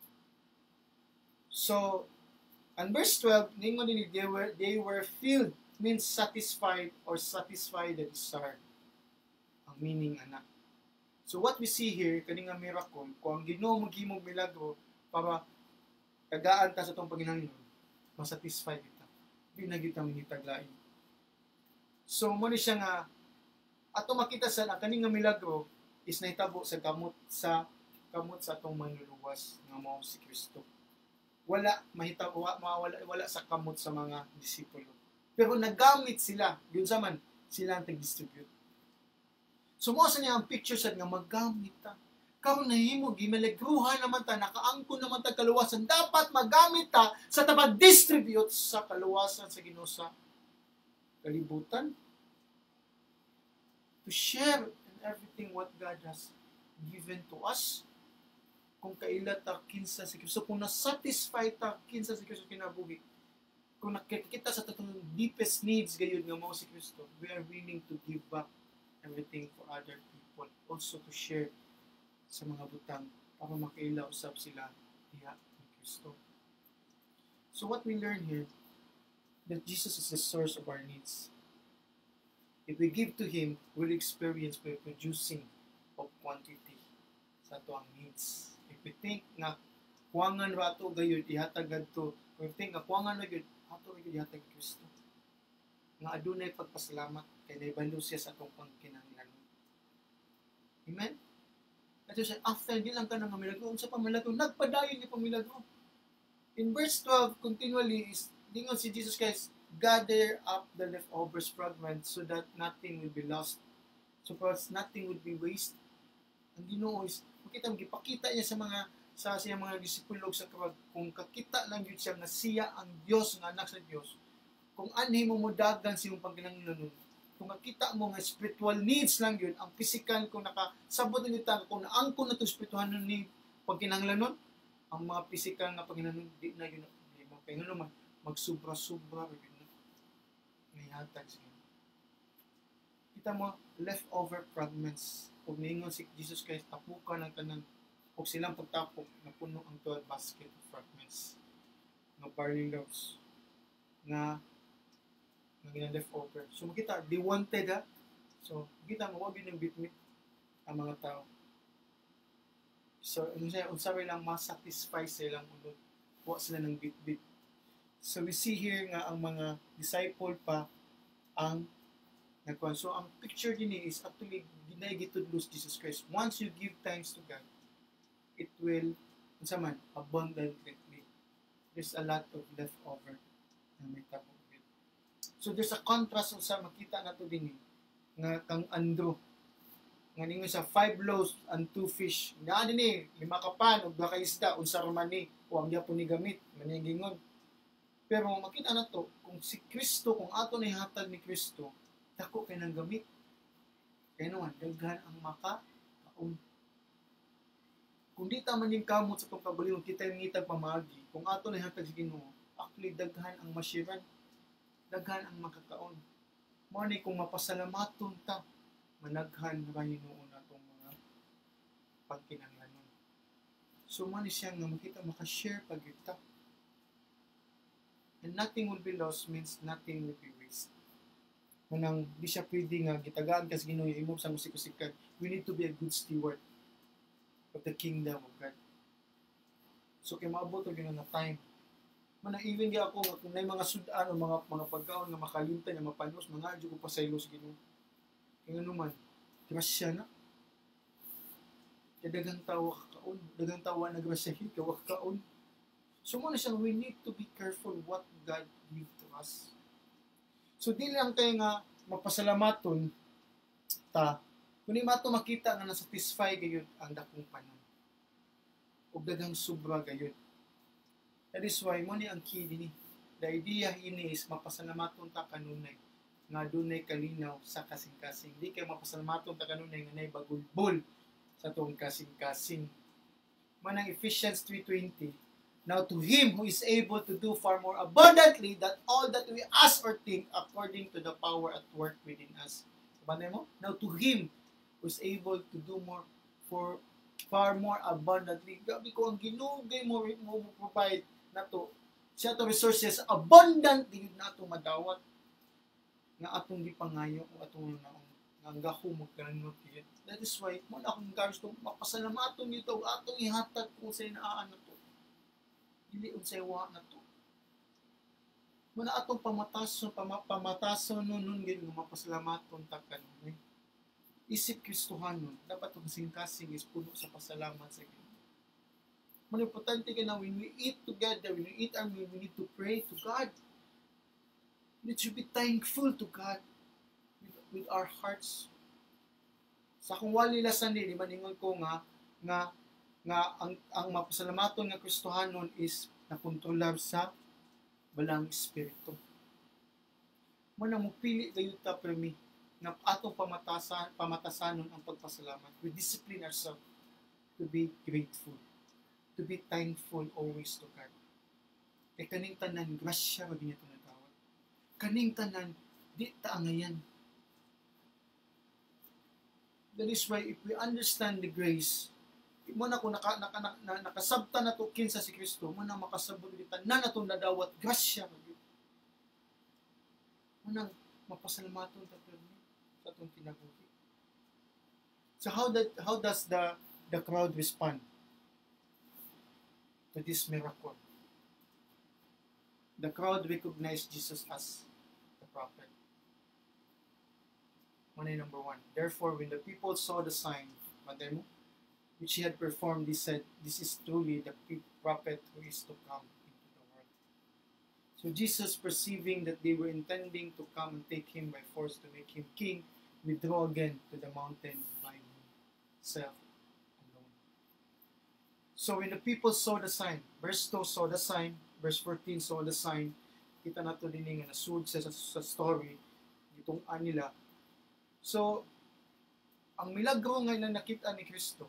So and verse twelve, ningon ni they were they were filled, means satisfied or satisfy the desire. Ang meaning ana. So what we see here, kaning nga miracle, kung ang Ginoo maghimong milagro para tagaan ta sa atong panginahanglan, masatisfy kita. Di na kita manitaglain. So mo ni siya nga ato makita sa kaning nga milagro is nahitabo sa kamot sa kamot sa atong manluluwas nga mao si Kristo. Wala mahitabo mawala wala sa kamot sa mga disipulo. Pero nagamit sila, yun sa man sila ang tag-distribute. So mo sa niya ang picture sa nga magamit ta. Karon nahimo gimilagruhan naman ta, nakaangkon naman ta kaluwasan, dapat magamit ta sa tabag-distribute sa kaluwasan sa Ginoo sa kalibutan. To share in everything what God has given to us. Kung kaila ta kinsa si Kristo, kung na-satisfy ta kinsa si Kristo kinabuhi, kung nakikita sa tatong deepest needs gayud nga mao si Kristo, we are willing to give back everything for other people, also to share sa mga butang para makaila usab sila diha ni Kristo. So what we learn here, that Jesus is the source of our needs. If we give to Him, we'll experience by producing of quantity sa ato ang needs. If we think na kuwangan ra ato gayud ihatag adto, if we think na kuwangan ra gyud ato ra gyud ihatag Kristo. Nga adunay pagpasalamat kay naibalo siya sa atong pangkinahanglan. Amen. At siya after di lang ka nang milagro, unsa pa milagro, nagpadayon ni pamilagro. In verse twelve continually is dingon si Jesus Christ, gather up the leftovers fragments so that nothing will be lost. So first, nothing will be waste. Ang Ginoo is makita mo gipakita niya sa mga sa siya mga disipulo sa krug, kung kakita lang yun siya nga siya ang Dios nga anak sa Dios. Kung anhi mo modagan sa iyong pangkinahanglan, kung nakita mo nga spiritual needs lang yun, ang physical kung nakasabot ni ta, kung naangkon na to spiritual ni pangkinahanglan, ang mga physical nga pangkinahanglan di na yun mapingulo man magsubra-subra yun na nihatag siya. Kita mo leftover fragments. Kung ningon si Jesus Christ, tapukan ng tanan, kung silang pagtapok, napuno ang twelve basket of fragments ng barley loaves na na leftover. So makita, they wanted ha. So makita mo, wag yun yung bitmit ang mga tao. So unsabi lang masatisfy silang unod. Huwag sila ng bit-bit. So we see here nga ang mga disciple pa ang nagkuhan. So ang picture din is actually ginay-gitudlos Jesus Christ. Once you give thanks to God, it will, unsa man, abundantly. There's a lot of leftover na may tapos. So there's a contrast sa makita nato din nga kang Andrew nga ningon sa five loaves and two fish. Nga din eh, lima ka pan ug duha ka isda unsa man ni o ang gyapon ni gamit maningingon. Pero makita nato kung si Kristo, kung ato na ihatag ni Kristo, dako kay nang gamit. Kaya naman, daghan ang maka kaon. Kung di ta man yung kamot sa itong kabalingon, kita yung ngitag pamagi, kung ato na ihatag si Ginoo, actually daghan ang mashiran, daghan ang makakaon. Muna kung mapasalamaton ta, managhan na Ginoo na itong mga pagkinahanglanon. So muna siya nga makita, makashare pag ita. And nothing will be lost means nothing will be waste. Manang di siya pwede nga gitagaan kasi Ginoo yung imong sa musikusikan. We need to be a good steward of the kingdom of God. So kay maabot og na time, Mana even gi ako nga kung nay mga sudan o mga mga pagkaon nga makalimtan nga mapanos mga adyo ko pasaylos Ginoo. Kaya naman, grasya na. Kaya dagang tawa kakaon, dagang tawa na grasyahin ka kakaon. So muna siyang we need to be careful what God give to us. So di lang tayo nga mapasalamaton ta kung mato makita nga na-satisfy gayud ang dakong panon. O dagang sobra gayud. That is why mo ni ang key dinhi. The idea ini is mapasalamaton ta kanunay nga dunay kalinaw sa kasing-kasing. Di kay mapasalamaton ta kanunay nga nay bagulbol sa tuong kasing-kasing. Manang Ephesians three twenty, now to Him who is able to do far more abundantly than all that we ask or think according to the power at work within us. Sabanay mo? Now to Him who is able to do more for far more abundantly. Gabi ko ang ginugay mo mo provide na to. Siya to resources abundant din na to madawat nga atong gipangayo o atong naong ang gaho mo kanot kit. That is why mo na akong encourage to mapasalamaton nito atong ihatag kung sa inaan na to. Dili unsay wa na to. Muna atong pamatason pamatason nun nun gid nga mapasalamaton ta kanunay. Isip Kristohanon dapat ang kasing-kasing is puno sa pasalamat sa Ginoo. Mo importante ka na when we eat together, when we eat our meal, we need to pray to God. We should be thankful to God with, with our hearts. Sa kung wali lasan din, maningon ko nga nga nga ang ang mapasalamaton nga Kristohanon is nakontrolar sa balang espiritu. Mo na mo pili gayud ta permi na atong pamatasan pamatasanon ang pagpasalamat. We discipline ourselves to be grateful, to be thankful always to God. Kay kaning tanan grasya wa ginito natawag. Kaning tanan di ta angayan. That is why if we understand the grace, mo na kung naka, naka, naka, nakasabta na to kinsa si Kristo, mo na makasabot kita na natong nadawat grasya mo nang mapasalamaton ta permi sa atong kinabuhi. So how that how does the the crowd respond to this miracle? The crowd recognized Jesus as the prophet. One number one. Therefore, when the people saw the sign, which he had performed, they said, "This is truly the prophet who is to come into the world." So Jesus, perceiving that they were intending to come and take him by force to make him king, withdrew again to the mountain by himself alone. So when the people saw the sign, verse two saw the sign, verse fourteen saw the sign, kita na ito din nga nasud sa, sa story, itong anila. So, ang milagro nga na nakita ni Kristo,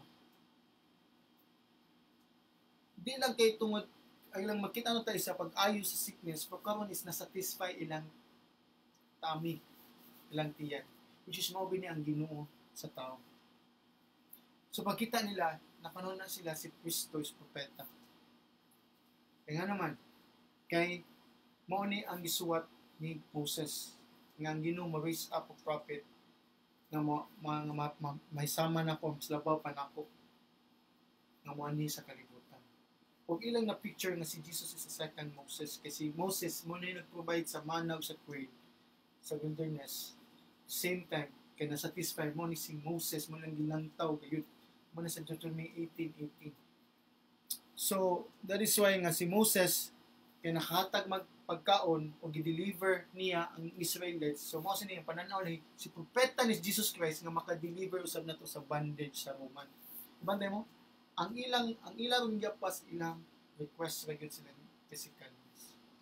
di lang kay tungod, ay lang makita na tayo sa pag-ayo sa sickness, pero karon is na-satisfy ilang tummy, ilang tiyan, which is mao bini ang Ginoo sa tao. So pagkita nila, nakanon na sila si Kristo is propeta. Kaya nga naman, kay mao ni ang gisuwat ni Moses, nga ang Ginoo ma-raise up a prophet, nga ma, ma, ma, ma, may sama na ko, slabaw pa na ko, nga mo ani sa kalibutan. Huwag ilang na picture nga si Jesus is a second Moses, kasi Moses mo na yung nag-provide sa manaw sa quail, sa wilderness. Same time, kaya na-satisfy mo ni si Moses, mo lang ginantaw, kayo, mo na sa Deuteronomy eighteen eighteen. So, that is why nga si Moses, kaya nakahatag magpagkaon o gi-deliver niya ang Israelites. So, mo sa niya, pananaw na si propeta ni Jesus Christ nga maka-deliver usab na to sa bondage sa Roman. Ibantay mo? Ang ilang ang ilang gipas ilang request ra gyud sila physical needs.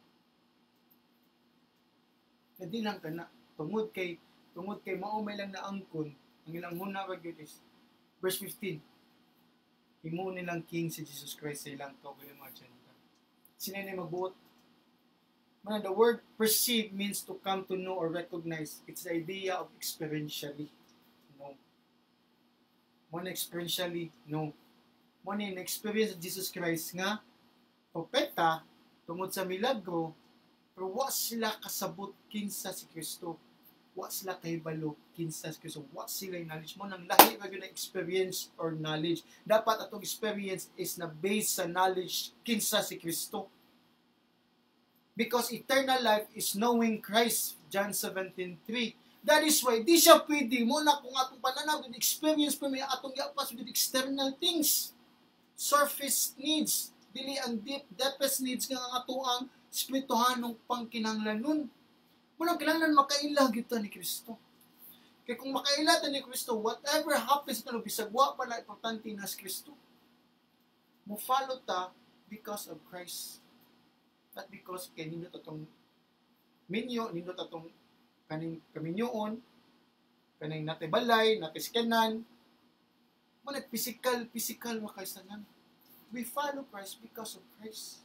Hindi lang kana tungod kay tungod kay mao may lang naangkon ang ilang huna ra gyud is verse fifteen. Himo nilang king si Jesus Christ sa ilang kaugaling mga agenda. Sino ni magbuot? Man, the word perceive means to come to know or recognize. It's the idea of experientially. No. Mo experientially no. Mo ni na-experience of Jesus Christ nga propeta tungod sa milagro, pero wa sila kasabot kinsa si Kristo. Wa sila kahibalo kinsa si Kristo. Wa sila knowledge mo nang lahi ra gyud na experience or knowledge. Dapat atong experience is na based sa knowledge kinsa si Kristo. Because eternal life is knowing Christ, John seventeen three. That is why, di siya pwede mo na kung atong pananaw, with experience pa may atong yapas with external things. Surface needs, dili ang deep, deepest needs nga ang ato ang spirituhanong pangkinahanglanon. Muna kinahanglan makailag ito ni Kristo. Kaya kung makailag ni Kristo, whatever happens na bisag wa pala importante na si Kristo. Mo follow ta because of Christ. Not because kay nindot atong minyo, nindot atong kaning kaminyoon, kaning nate balay, nate sikanan. Muna physical, physical makaisanan. We follow Christ because of Christ.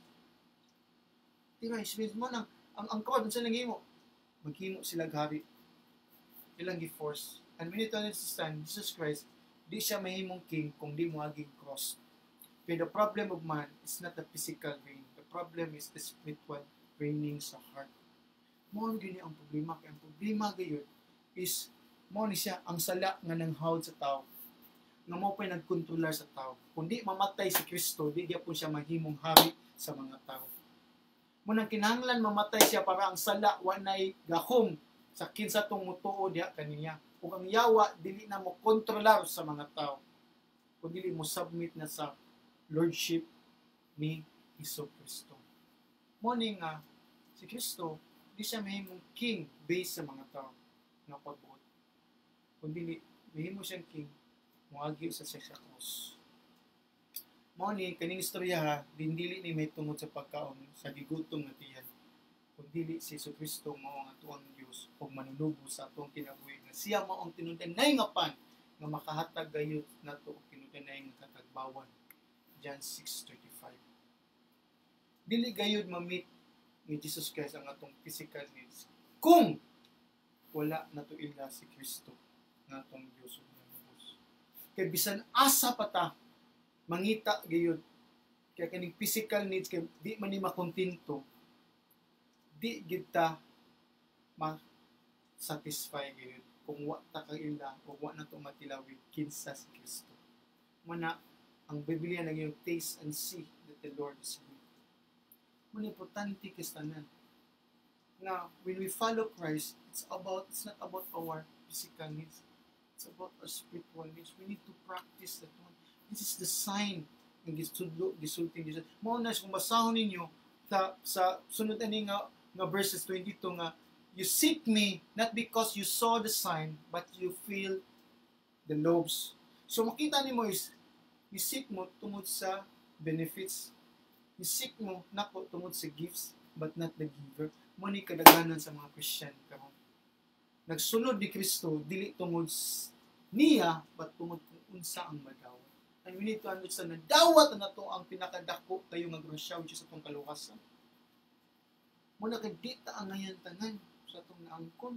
Diba, isipin mo nang, ang ang kawad, sa nangyimo, maghimo sila hari. Ilang gi-force. And we need to understand, Jesus Christ, di siya mahimong king kung di mo aging cross. Okay, the problem of man is not the physical reign. The problem is the spiritual reigning sa heart. Mo ang gini ang problema. Kaya ang problema gayon is, mo ni siya ang sala nga nanghawd sa tao. Nga mo pa'y nagkontrolar sa tao. Kung di mamatay si Kristo, di po siya mahimong hari sa mga tao. Munang kinahanglan mamatay siya para ang sala wanay gahom sa kinsa tong mutuo diha kaniya. Ug ang yawa dili na mo kontrolar sa mga tao. Kung dili mo submit na sa lordship ni Hesus Kristo. Mo ni nga si Kristo di siya mahimong king based sa mga tao nga pagbuot. Kung dili mahimo siyang king muagi sa sa cross. Mao ni kaning istorya ha, dindili ni may tungod sa pagkaon sa gigutom nga tiyan. Kung dili si Hesus Kristo mao ang atuang Dios ug manunubo sa atong kinabuhi nga siya mao ang tinun-tinay nga pan nga makahatag gayud nato og tinun-tinay nga katagbawan. John six thirty-five. Dili gayud ma-meet ni Jesus Christ ang atong physical needs kung wala nato ila si Kristo nga atong Dios. Kay bisan asa pa ta mangita gayud kay kaning physical needs kay di man ni makontento, di gid ta ma-satisfy gayud kung wa ta kag ila o wa na to matilawi kinsa si Kristo. Muna ang Biblia naging taste and see that the Lord is good. Muna importante kistanan na when we follow Christ, it's about it's not about our physical needs. It's about our spiritual needs. We need to practice that one. This is the sign ng gisudlo, gisulting Jesus. Mao na kung basahon ninyo sa sa sunod ani nga nga verses twenty-two nga you seek me not because you saw the sign but you feel the loaves. So makita nimo is you seek mo tungod sa benefits. You seek mo nako tungod sa gifts but not the giver. Mo ni kadaghanan sa mga Christian karon. Nagsunod ni Kristo dili tungod niya but tungod kung unsa ang madawat. And we need to understand na dawat na to ang pinakadako kayo nga grasya which is atong kaluwasan. Muna kay di ta ang ngayon tanan sa atong naangkon.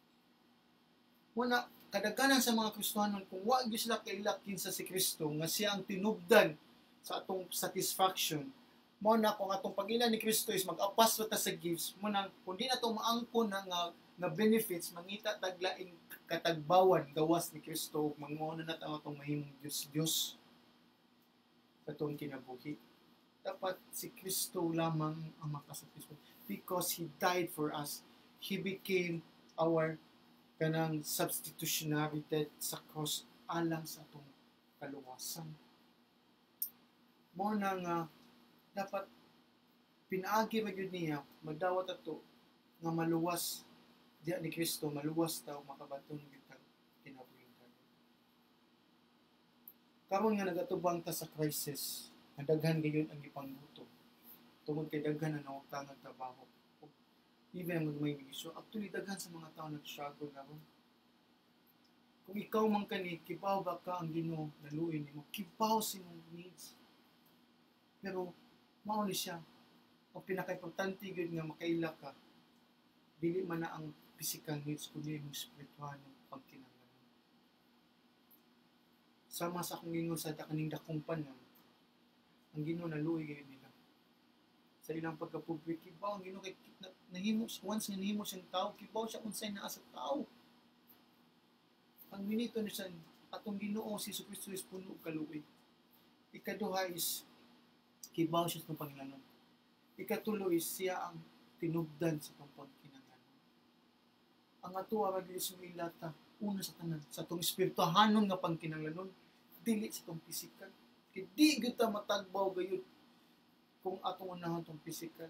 Muna kadaghanan sa mga Kristiyanon kung wa gyud sila kailak kinsa si Kristo nga siya ang tinubdan sa atong satisfaction. Muna kung atong pag-ila ni Kristo is mag-apas ta sa gifts, muna kung di na to maangkon na nga na benefits mangita taglaing katagbawan gawas ni Kristo manguna na ta atong mahimong Dios Dios sa atong kinabuhi. Dapat si Kristo lamang ang makasatisfy because He died for us. He became our kanang substitutionary death sa cross alang sa atong kaluwasan. Mo na nga dapat pinaagi ra gyud niya madawat ato nga maluwas diya ni Kristo, maluwas daw makabaton kitang kinabuhi tayo. Karon nga nagatubang ta sa crisis, ang daghan gayon ang ipangbuto. Tungod kay daghan ang nautangan trabaho. Even ang may bisyo, actually daghan sa mga tao nag-struggle karon. Kung ikaw man kani, kibaw ba ka ang Ginoo naluoy nimo? Kibaw sa imong needs. Pero mao ni siya ang pinaka-importante gyud nga makaila ka. Dili man na ang physical needs kundi yung spiritual ng pagkinahanglan. Sama sa akong gingon sa kaning dakong panon, ang Ginoo naluoy gyud nila. Sa ilang pagkapublic, kibaw ang Ginoo kay nahimo once nga nahimo siyang tao, kibaw siya unsay naa sa tao. Ang minito ni sa atong Ginoo si Hesus Kristo is puno og kaluoy. Ikaduha is kibaw siya sa Panginoon. Ikatulo is siya ang tinubdan sa itong pagkinahanglan. Ang ato ara dili sa ilata, una sa tanan, sa itong espirituhanon nga pagkinahanglanon, dili sa itong pisikal. Kaya di kita matagbaw gayud kung atong unahon itong pisikal.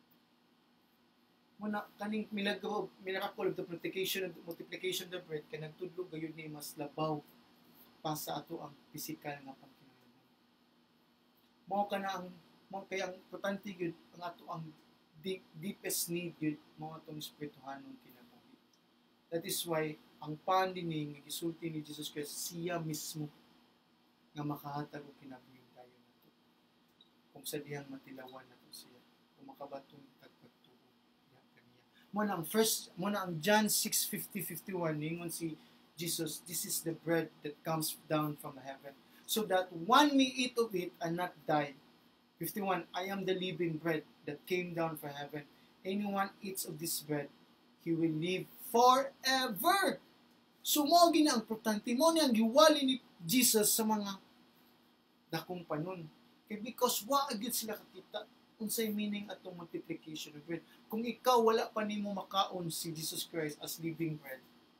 Muna, kaning milagro, miracle of the multiplication, multiplication of the bread, kaya nagtudlo gayud ni mas labaw pa sa ato ang pisikal nga pagkinahanglan. Mao ka na ang, mao kaya ang importante yun, ang ato ang deep, deepest need yun, mga itong espirituhanon kinabuhi. That is why, ang pandining, ang gisulti ni Jesus Christ, siya mismo nga makahatag o kinabuhi tayo na ito. Kung sa diyang matilawan na ito siya, kung makabatong tagpagtubo niya kaniya. Muna ang first, muna ang John six fifty to fifty-one, ningon si Jesus, this is the bread that comes down from heaven, so that one may eat of it and not die. fifty-one, I am the living bread that came down from heaven. Anyone eats of this bread, he will live forever. So, mo gina ang importante, mo ni ang giwali ni Jesus sa mga dakong panon. Okay, because wa agad sila kakita unsay meaning atong multiplication of bread. Kung ikaw wala pa nimo makaon si Jesus Christ as living bread,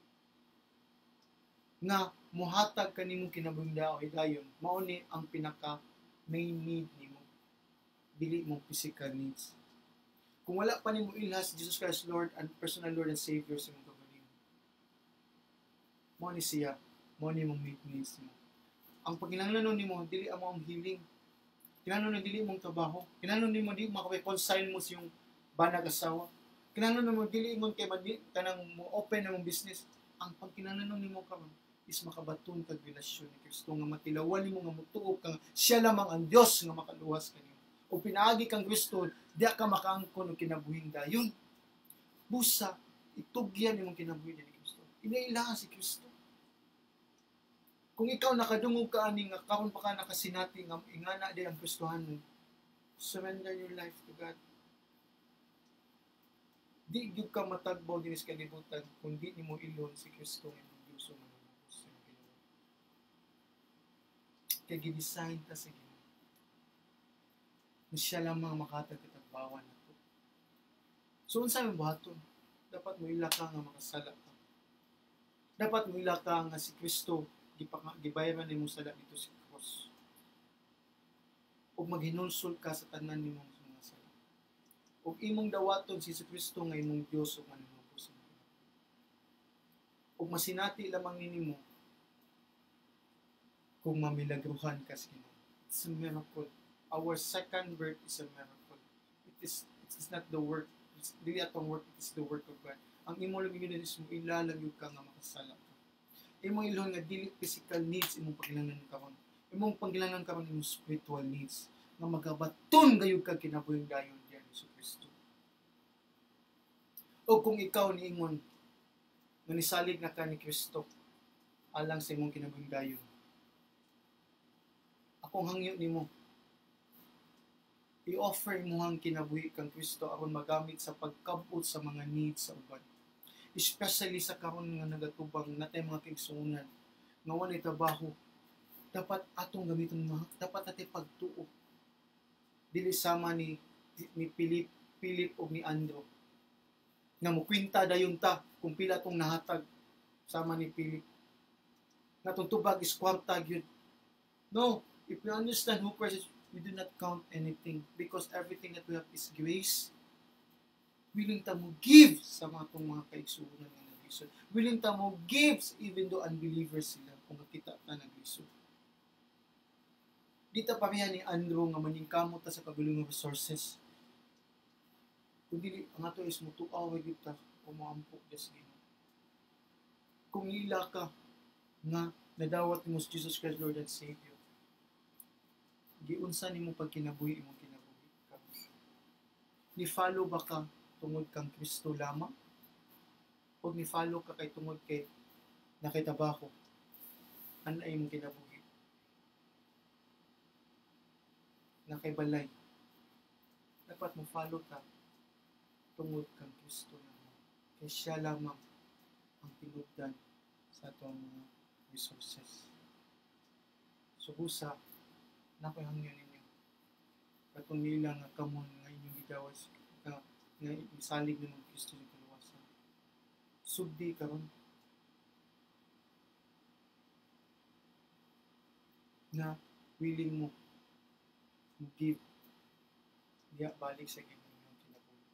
nga muhatag kanimong kinabuhi dayon, mao ni ang pinaka main need nimo, dili mong physical needs. Kung wala pa nimo ilhas Jesus Christ Lord and personal Lord and Savior sa imong kabuhi, mao ni siya, mao ni mong main needs mo. Ang pagkinahanglanon nimo dili amo ang healing, kinahanglan dili mong trabaho, kinahanglan nimo di maka-reconcile mo sa iyong banag asawa, kinahanglan mo dili imong kay madi kanang mo open na mong business. Ang pagkinahanglanon nimo karon is makabaton kag relasyon ni Kristo, nga matilawan nimo, nga mutuo kang siya lamang ang Dios nga makaluwas kanimo. O pinaagi kang Kristo, diya ka makaangkon og kinabuhing dayon. Busa itugyan nimong kinabuhi ni Kristo. Inailangan si Kristo. Kung ikaw nakadungog ka ani nga karon pa ka nakasinati nga ingana di ang Kristohanon, surrender your life to God. Di gyud ka matagbaw dinhi sa kalibutan kung di nimo ilon si Kristo nga imong Dios. Kaya gidesign ta sa Ginoo. Siya lamang makatag katagbawan nato. So unsa may buhaton? Dapat mo ila ka nga makasala ka. Dapat mo ila ka nga si Kristo gibayaran nimo sala dito sa cross. Ug maghinulsol ka sa tanan nimong mga sala. Ug imong dawaton si Kristo nga imong Dios ug manunubos mo. Ug masinati lamang ninimo kung mamilagruhan ka sa Ginoo. It's a miracle. Our second birth is a miracle. It is it is not the work. It's dili atong work, it is the work of God. Ang imo lang yun is mo ilalang ka nga makasala ka. Imong ilhon nga dili physical needs imong pagkinahanglan karon. Imong pagkinahanglan karon imong spiritual needs nga magabaton gayud ka kinabuhing dayon diyan sa Kristo. O kung ikaw niingon nga nisalig na ka ni Kristo alang sa imong kinabuhing dayon, akong hangyo nimo, i-offer mo ang kinabuhi kang Kristo aron magamit sa pagkabot sa mga needs sa uban. Especially sa karon nga nagatubang natay mga kigsuonan nga walay trabaho, dapat atong gamiton mga dapat natin pagtuo. Dili sama ni ni Philip, Philip o ni Andrew nga mukwinta dayon ta kung pila tong nahatag sama ni Philip. Natong tubag is kwarta gyud. No, if we understand who Christ is, we do not count anything because everything that we have is grace. Willing ta mo give sa mga itong mga kaigsuunan nga naglisod. Willing ta mo give even though unbelievers sila kung nakita ta naglisod. Di ta pareha ni Andrew nga maningkamot ta sa kabilong resources. Kundi ang ato is mutuaw gyud ta o moampok des Ginoo. Kung ila ka nga nadawat mo si Jesus Christ Lord and Savior, giunsa nimo pagkinabuhi imong kinabuhi ka? Ni follow ba ka tungod kang Kristo lamang? O ni follow ka kay tungod kay nakitabaho? Ano ay imong kinabuhi? Nakaibalay. Dapat mo follow ka tungod kang Kristo lamang. Kaya siya lamang ang tinubdan sa atong mga resources. So busa, nakoy hangyo ninyo. Katong nila nga kamon nga inyong gidawas, nga nga isalig ni mga Kristo sa kaluwasan. Sugdi karon na willing mo give diya balik sa Ginoo kinabuhi.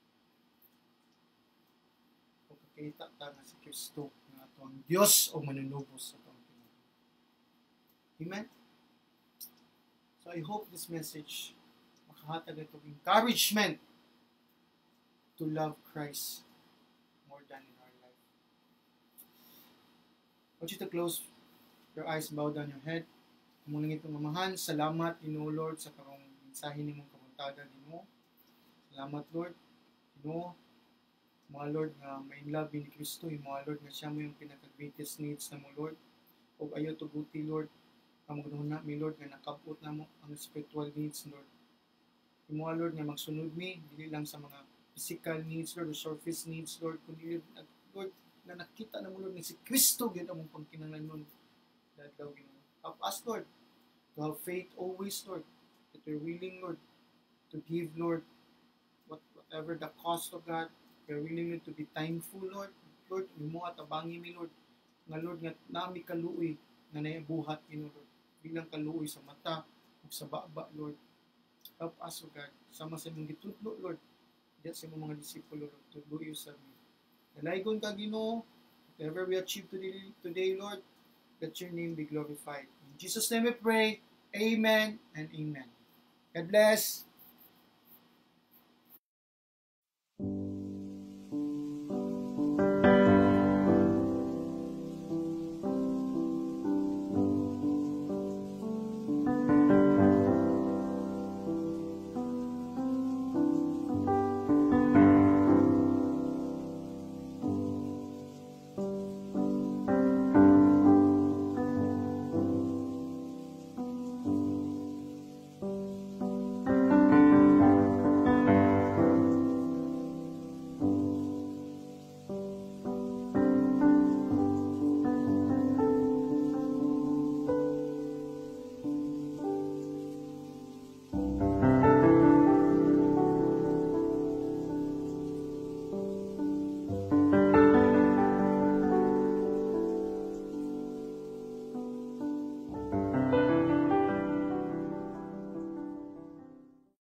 Kung kakita ta nga si Kristo nga ato ang Dios o manunubos sa atong kinabuhi. Amen? So I hope this message makahatag itong encouragement to love Christ more than in our life. I want you to close your eyes, bow down your head. Muna itong mamahan, salamat Ginoo Lord sa karong mensahe nimong kabuntagan nimo. Salamat Lord, Ginoo, mga Lord nga may love ni Kristo, mga Lord nga siya mo yung pinaka-greatest needs na mo Lord. O ayo tuguti Lord, ang na mi Lord nga nakabot na mo ang spiritual needs Lord. Mga Lord nga magsunod mi, dili lang sa mga physical needs Lord, or surface needs Lord, kundi Lord nga nakita na mo Lord nga si Kristo gyud among pagkinahanglan dadlaw Ginoo. Help us, Lord, to have faith always, Lord, that we're willing, Lord, to give, Lord, what, whatever the cost of God. We're willing, Lord, to be thankful, Lord. Lord, mo at abangi mi, Lord, nga Lord, nga nami kaluoy, nga naibuhat, Lord, bilang kaluoy sa mata, o sa baba, Lord. Help us, O God, sama sa mong gitudlo, Lord, diyan sa mga disipulo, Lord, tudloy sa amin. Nalaygon ka, Ginoo, whatever we achieve today, today, Lord, let your name be glorified. In Jesus' name we pray. Amen and amen. God bless.